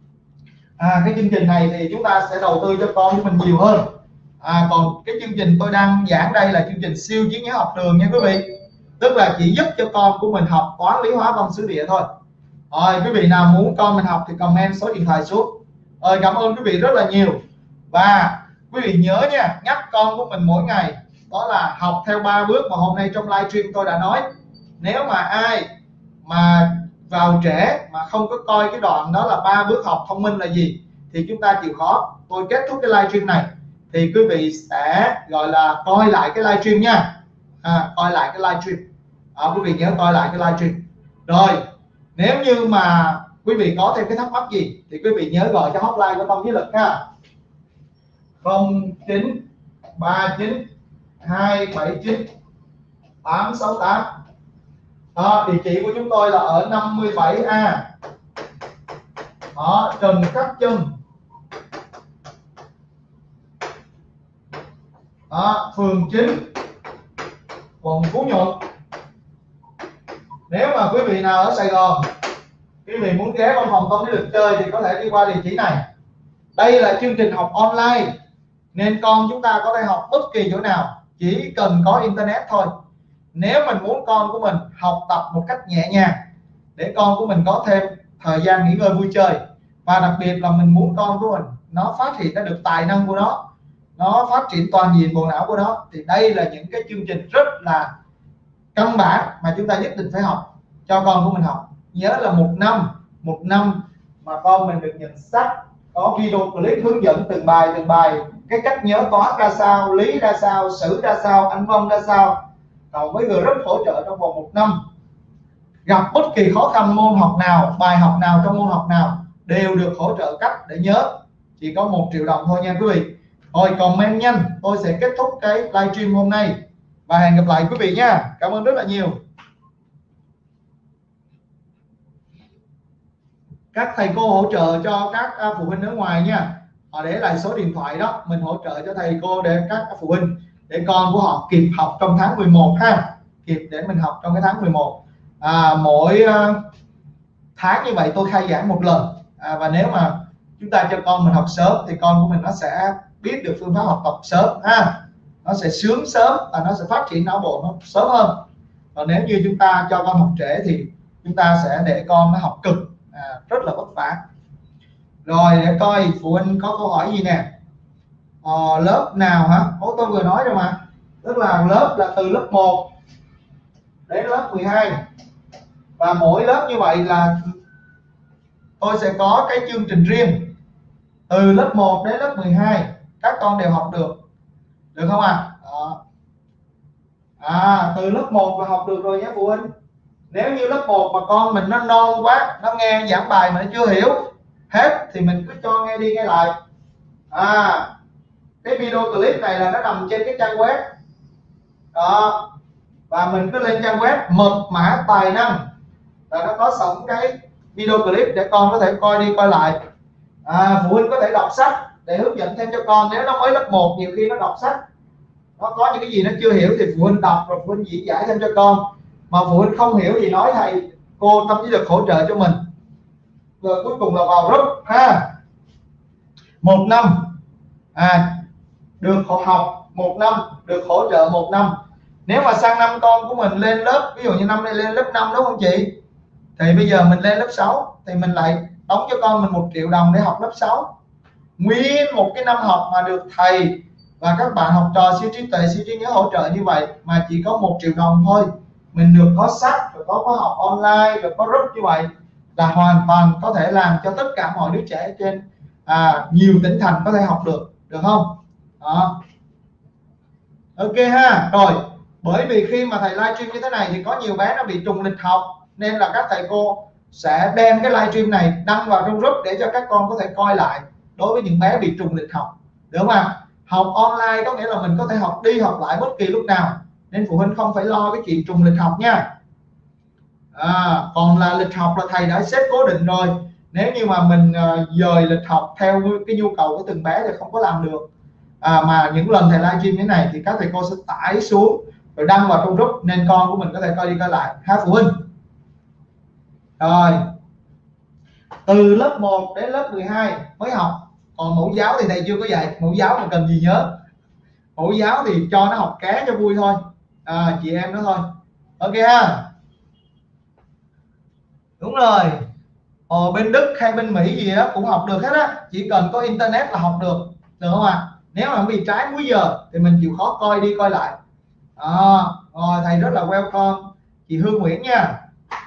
S1: Cái chương trình này thì chúng ta sẽ đầu tư cho con của mình nhiều hơn. Còn cái chương trình tôi đang giảng đây là chương trình siêu trí nhớ học đường nha quý vị, tức là chỉ giúp cho con của mình học toán, lý, hóa, văn, sử, địa thôi. Rồi quý vị nào muốn con mình học thì comment số điện thoại xuống. Rồi, cảm ơn quý vị rất là nhiều. Và quý vị nhớ nha, nhắc con của mình mỗi ngày, đó là học theo 3 bước mà hôm nay trong livestream tôi đã nói. Nếu mà ai mà vào trễ mà không có coi cái đoạn đó là 3 bước học thông minh là gì thì chúng ta chịu khó. Tôi kết thúc cái livestream này thì quý vị sẽ gọi là coi lại cái livestream nha, coi lại cái livestream. Quý vị nhớ coi lại cái livestream. Rồi, nếu như mà quý vị có thêm cái thắc mắc gì thì quý vị nhớ gọi cho hotline của Tâm Trí Lực ha, 0939 279 868. Địa chỉ của chúng tôi là ở 57A Trần Khắc Trân, phường 9, quận Phú Nhuận. Nếu mà quý vị nào ở Sài Gòn, quý vị muốn ghé văn phòng Tâm Trí Lực chơi thì có thể đi qua địa chỉ này. Đây là chương trình học online nên con chúng ta có thể học bất kỳ chỗ nào, chỉ cần có internet thôi. Nếu mình muốn con của mình học tập một cách nhẹ nhàng để con của mình có thêm thời gian nghỉ ngơi vui chơi, và đặc biệt là mình muốn con của mình nó phát hiện ra được tài năng của nó phát triển toàn diện bộ não của nó, thì đây là những cái chương trình rất là căn bản mà chúng ta nhất định phải học cho con của mình học. Nhớ là 1 năm mà con mình được nhận sách, có video clip hướng dẫn từng bài, cái cách nhớ toán ra sao, lý ra sao, sử ra sao, Anh văn ra sao, cộng với group hỗ trợ trong vòng 1 năm. Gặp bất kỳ khó khăn môn học nào, bài học nào trong môn học nào đều được hỗ trợ cách để nhớ, chỉ có 1 triệu đồng thôi nha quý vị. Rồi, comment nhanh, tôi sẽ kết thúc cái livestream hôm nay và hẹn gặp lại quý vị nha. Cảm ơn rất là nhiều. Các thầy cô hỗ trợ cho các phụ huynh ở ngoài nha, họ để lại số điện thoại đó, mình hỗ trợ cho thầy cô để các phụ huynh để con của họ kịp học trong tháng 11 ha, kịp để mình học trong cái tháng 11. Mỗi tháng như vậy tôi khai giảng 1 lần, và nếu mà chúng ta cho con mình học sớm thì con của mình nó sẽ biết được phương pháp học tập sớm ha, nó sẽ sướng sớm và nó sẽ phát triển não bộ nó sớm hơn. Còn nếu như chúng ta cho con học trễ thì chúng ta sẽ để con nó học cực, rất là vất vả. Rồi, để coi phụ huynh có câu hỏi gì nè. lớp nào hả? Tôi vừa nói rồi mà, tức là lớp là từ lớp 1 đến lớp 12, và mỗi lớp như vậy là tôi sẽ có cái chương trình riêng. Từ lớp 1 đến lớp 12 các con đều học được không ạ? Từ lớp 1 là học được rồi nhé phụ huynh. Nếu như lớp 1 mà con mình nó non quá, nó nghe giảng bài mà nó chưa hiểu hết thì mình cứ cho nghe đi nghe lại. Cái video clip này là nó nằm trên cái trang web đó, và mình cứ lên trang web mật mã tài năng là nó có sẵn cái video clip để con có thể coi đi coi lại. Phụ huynh có thể đọc sách để hướng dẫn thêm cho con. Nếu nó mới lớp 1 nhiều khi nó đọc sách, nó có những cái gì nó chưa hiểu thì phụ huynh đọc rồi phụ huynh diễn giải thêm cho con. Mà phụ huynh không hiểu thì nói thầy cô tâm lý lực hỗ trợ cho mình. Rồi cuối cùng là vào group ha. 1 năm được học 1 năm, được hỗ trợ 1 năm. Nếu mà sang năm con của mình lên lớp, ví dụ như năm nay lên lớp 5 đúng không chị, thì bây giờ mình lên lớp 6 thì mình lại đóng cho con mình 1 triệu đồng để học lớp 6. Nguyên một cái năm học mà được thầy và các bạn học trò siêu trí tuệ, siêu trí nhớ hỗ trợ như vậy mà chỉ có 1 triệu đồng thôi, mình được có sách, rồi có khóa học online, rồi có group như vậy là hoàn toàn có thể làm cho tất cả mọi đứa trẻ trên nhiều tỉnh thành có thể học được không? Đó. Ok ha. Rồi, bởi vì khi mà thầy livestream như thế này thì có nhiều bé nó bị trùng lịch học, nên là các thầy cô sẽ đem cái livestream này đăng vào trong group để cho các con có thể coi lại đối với những bé bị trùng lịch học, được không ạ? Học online có nghĩa là mình có thể học đi học lại bất kỳ lúc nào, nên phụ huynh không phải lo cái chuyện trùng lịch học nha. Còn là lịch học là thầy đã xếp cố định rồi. Nếu như mà mình dời lịch học theo cái nhu cầu của từng bé thì không có làm được. Mà những lần thầy livestream như thế này thì các thầy cô sẽ tải xuống rồi đăng vào trong group, nên con của mình có thể coi đi coi lại ha phụ huynh. Rồi, từ lớp 1 đến lớp 12 mới học. Còn mẫu giáo thì thầy chưa có dạy. Mẫu giáo mà cần gì nhớ. Mẫu giáo thì cho nó học ké cho vui thôi, chị em nó thôi. Ok ha. Đúng rồi. Bên Đức hay bên Mỹ gì đó cũng học được hết á, chỉ cần có internet là học được không ạ? Nếu mà bị trái múi giờ thì mình chịu khó coi đi coi lại. Rồi thầy rất là welcome chị Hương Nguyễn nha.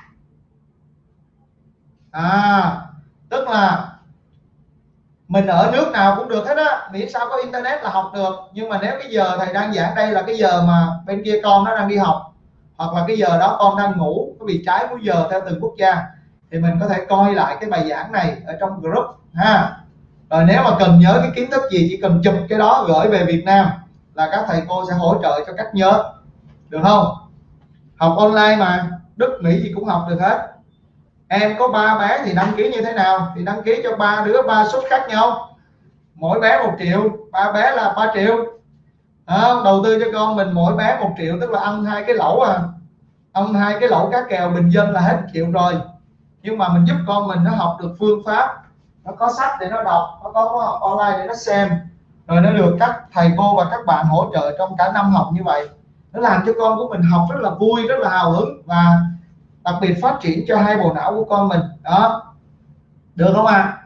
S1: Tức là mình ở nước nào cũng được hết á, miễn sao có internet là học được. Nhưng mà nếu cái giờ thầy đang giảng đây là cái giờ mà bên kia con nó đang đi học, hoặc là cái giờ đó con đang ngủ, có bị trái múi giờ theo từng quốc gia, thì mình có thể coi lại cái bài giảng này ở trong group ha. Rồi nếu mà cần nhớ cái kiến thức gì chỉ cần chụp cái đó gửi về Việt Nam là các thầy cô sẽ hỗ trợ cho cách nhớ, được không? Học online mà, Đức Mỹ gì cũng học được hết. Em có 3 bé thì đăng ký như thế nào? Thì đăng ký cho 3 đứa 3 suất khác nhau, mỗi bé 1 triệu, 3 bé là 3 triệu. Đầu tư cho con mình mỗi bé 1 triệu, tức là ăn 2 cái lẩu ăn 2 cái lẩu cá kèo bình dân là hết 1 triệu rồi. Nhưng mà mình giúp con mình nó học được phương pháp, nó có sách để nó đọc, nó có khóa học online để nó xem, rồi nó được các thầy cô và các bạn hỗ trợ trong cả năm học như vậy. Nó làm cho con của mình học rất là vui, rất là hào hứng, và đặc biệt phát triển cho 2 bộ não của con mình đó, được không ạ?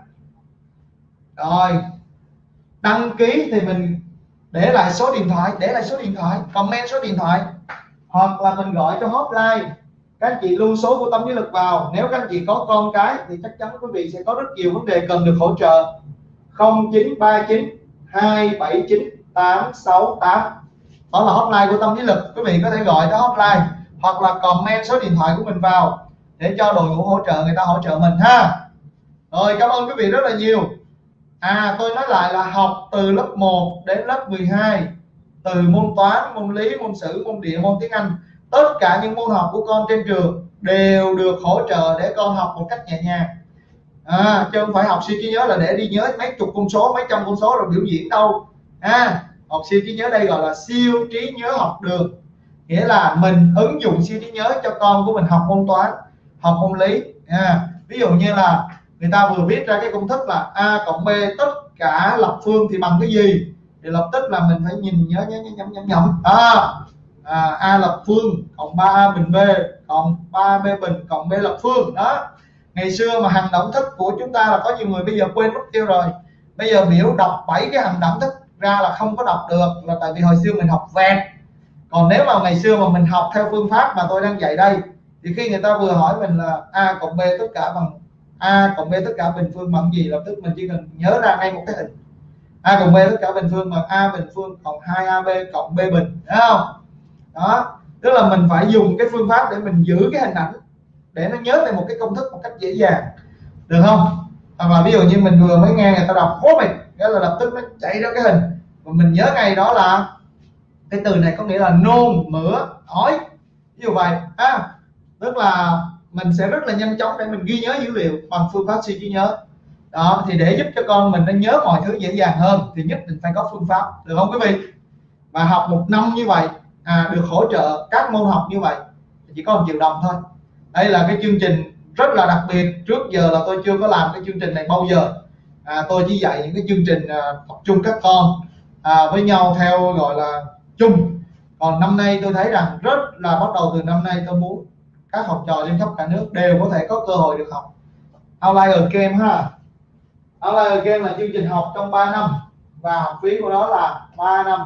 S1: Rồi, đăng ký thì mình để lại số điện thoại, comment số điện thoại, hoặc là mình gọi cho hotline. Các anh chị lưu số của tâm lý lực vào. Nếu các anh chị có con cái thì chắc chắn quý vị sẽ có rất nhiều vấn đề cần được hỗ trợ. 0939 279 868, đó là hotline của tâm lý lực. Quý vị có thể gọi tới hotline hoặc là comment số điện thoại của mình vào để cho đội ngũ hỗ trợ người ta hỗ trợ mình ha. Rồi, cảm ơn quý vị rất là nhiều. Tôi nói lại là học từ lớp 1 đến lớp 12, từ môn toán, môn lý, môn sử, môn địa, môn tiếng Anh, tất cả những môn học của con trên trường đều được hỗ trợ để con học một cách nhẹ nhàng. Chứ không phải học siêu trí nhớ là để đi nhớ mấy chục con số, mấy trăm con số rồi biểu diễn đâu. Học siêu trí nhớ đây gọi là siêu trí nhớ học được, nghĩa là mình ứng dụng siêu trí nhớ cho con của mình học môn toán, học môn lý. Ví dụ như là người ta vừa viết ra cái công thức là a cộng b tất cả lập phương thì bằng cái gì, thì lập tức là mình phải nhìn nhớ nhẩm. A lập phương cộng 3a bình b cộng 3b bình cộng b lập phương đó. Ngày xưa mà hằng đẳng thức của chúng ta là có nhiều người bây giờ quên mất tiêu rồi. Bây giờ biểu đọc 7 cái hằng đẳng thức ra là không có đọc được là tại vì hồi xưa mình học vẹt. Còn nếu mà ngày xưa mà mình học theo phương pháp mà tôi đang dạy đây thì khi người ta vừa hỏi mình là a cộng b tất cả bằng a cộng b tất cả bình phương bằng gì, lập tức mình chỉ cần nhớ ra ngay một cái hình a cộng b tất cả bình phương bằng a bình phương cộng 2ab cộng b bình, thấy không? Đó, tức là mình phải dùng cái phương pháp để mình giữ cái hình ảnh để nó nhớ về một cái công thức một cách dễ dàng, được không? Mà ví dụ như mình vừa mới nghe người ta đọc vomit, nghĩa là lập tức nó chạy ra cái hình và mình nhớ ngay đó là cái từ này có nghĩa là nôn mửa ói, ví dụ vậy tức là mình sẽ rất là nhanh chóng để mình ghi nhớ dữ liệu bằng phương pháp siêu trí nhớ. Đó thì để giúp cho con mình nó nhớ mọi thứ dễ dàng hơn thì nhất định phải có phương pháp, được không quý vị? Và học 1 năm như vậy được hỗ trợ các môn học như vậy chỉ có 1 triệu đồng thôi. Đây là cái chương trình rất là đặc biệt, trước giờ là tôi chưa có làm cái chương trình này bao giờ. Tôi chỉ dạy những cái chương trình tập trung các con với nhau theo gọi là chung. Còn năm nay tôi thấy rằng rất là bắt đầu từ năm nay tôi muốn các học trò trên khắp cả nước đều có thể có cơ hội được học Outlier Game ha. Outlier Game là chương trình học trong 3 năm và học phí của nó là 3 năm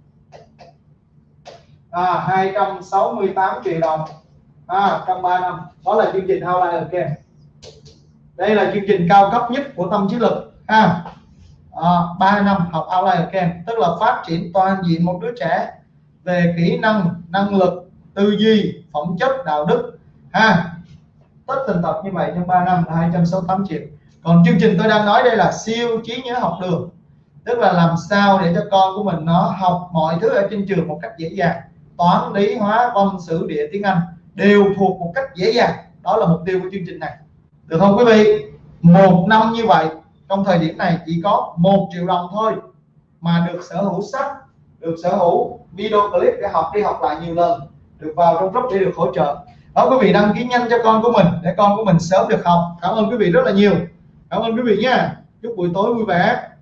S1: 268 triệu đồng trong 3 năm. Đó là chương trình Outlier Game. Đây là chương trình cao cấp nhất của tâm trí lực 3 năm học Outlier Game, tức là phát triển toàn diện một đứa trẻ về kỹ năng, năng lực, tư duy, phẩm chất, đạo đức tất tần tật như vậy trong 3 năm là 268 triệu. Còn chương trình tôi đang nói đây là siêu trí nhớ học đường, tức là làm sao để cho con của mình nó học mọi thứ ở trên trường một cách dễ dàng, toán, lý, hóa, văn, sử, địa, tiếng Anh đều thuộc một cách dễ dàng. Đó là mục tiêu của chương trình này, được không quý vị? 1 năm như vậy trong thời điểm này chỉ có 1 triệu đồng thôi mà được sở hữu sách, được sở hữu video clip để học đi học lại nhiều lần, được vào trong group để được hỗ trợ. Đó, quý vị đăng ký nhanh cho con của mình để con của mình sớm được học. Cảm ơn quý vị rất là nhiều. Cảm ơn quý vị nha. Chúc buổi tối vui vẻ.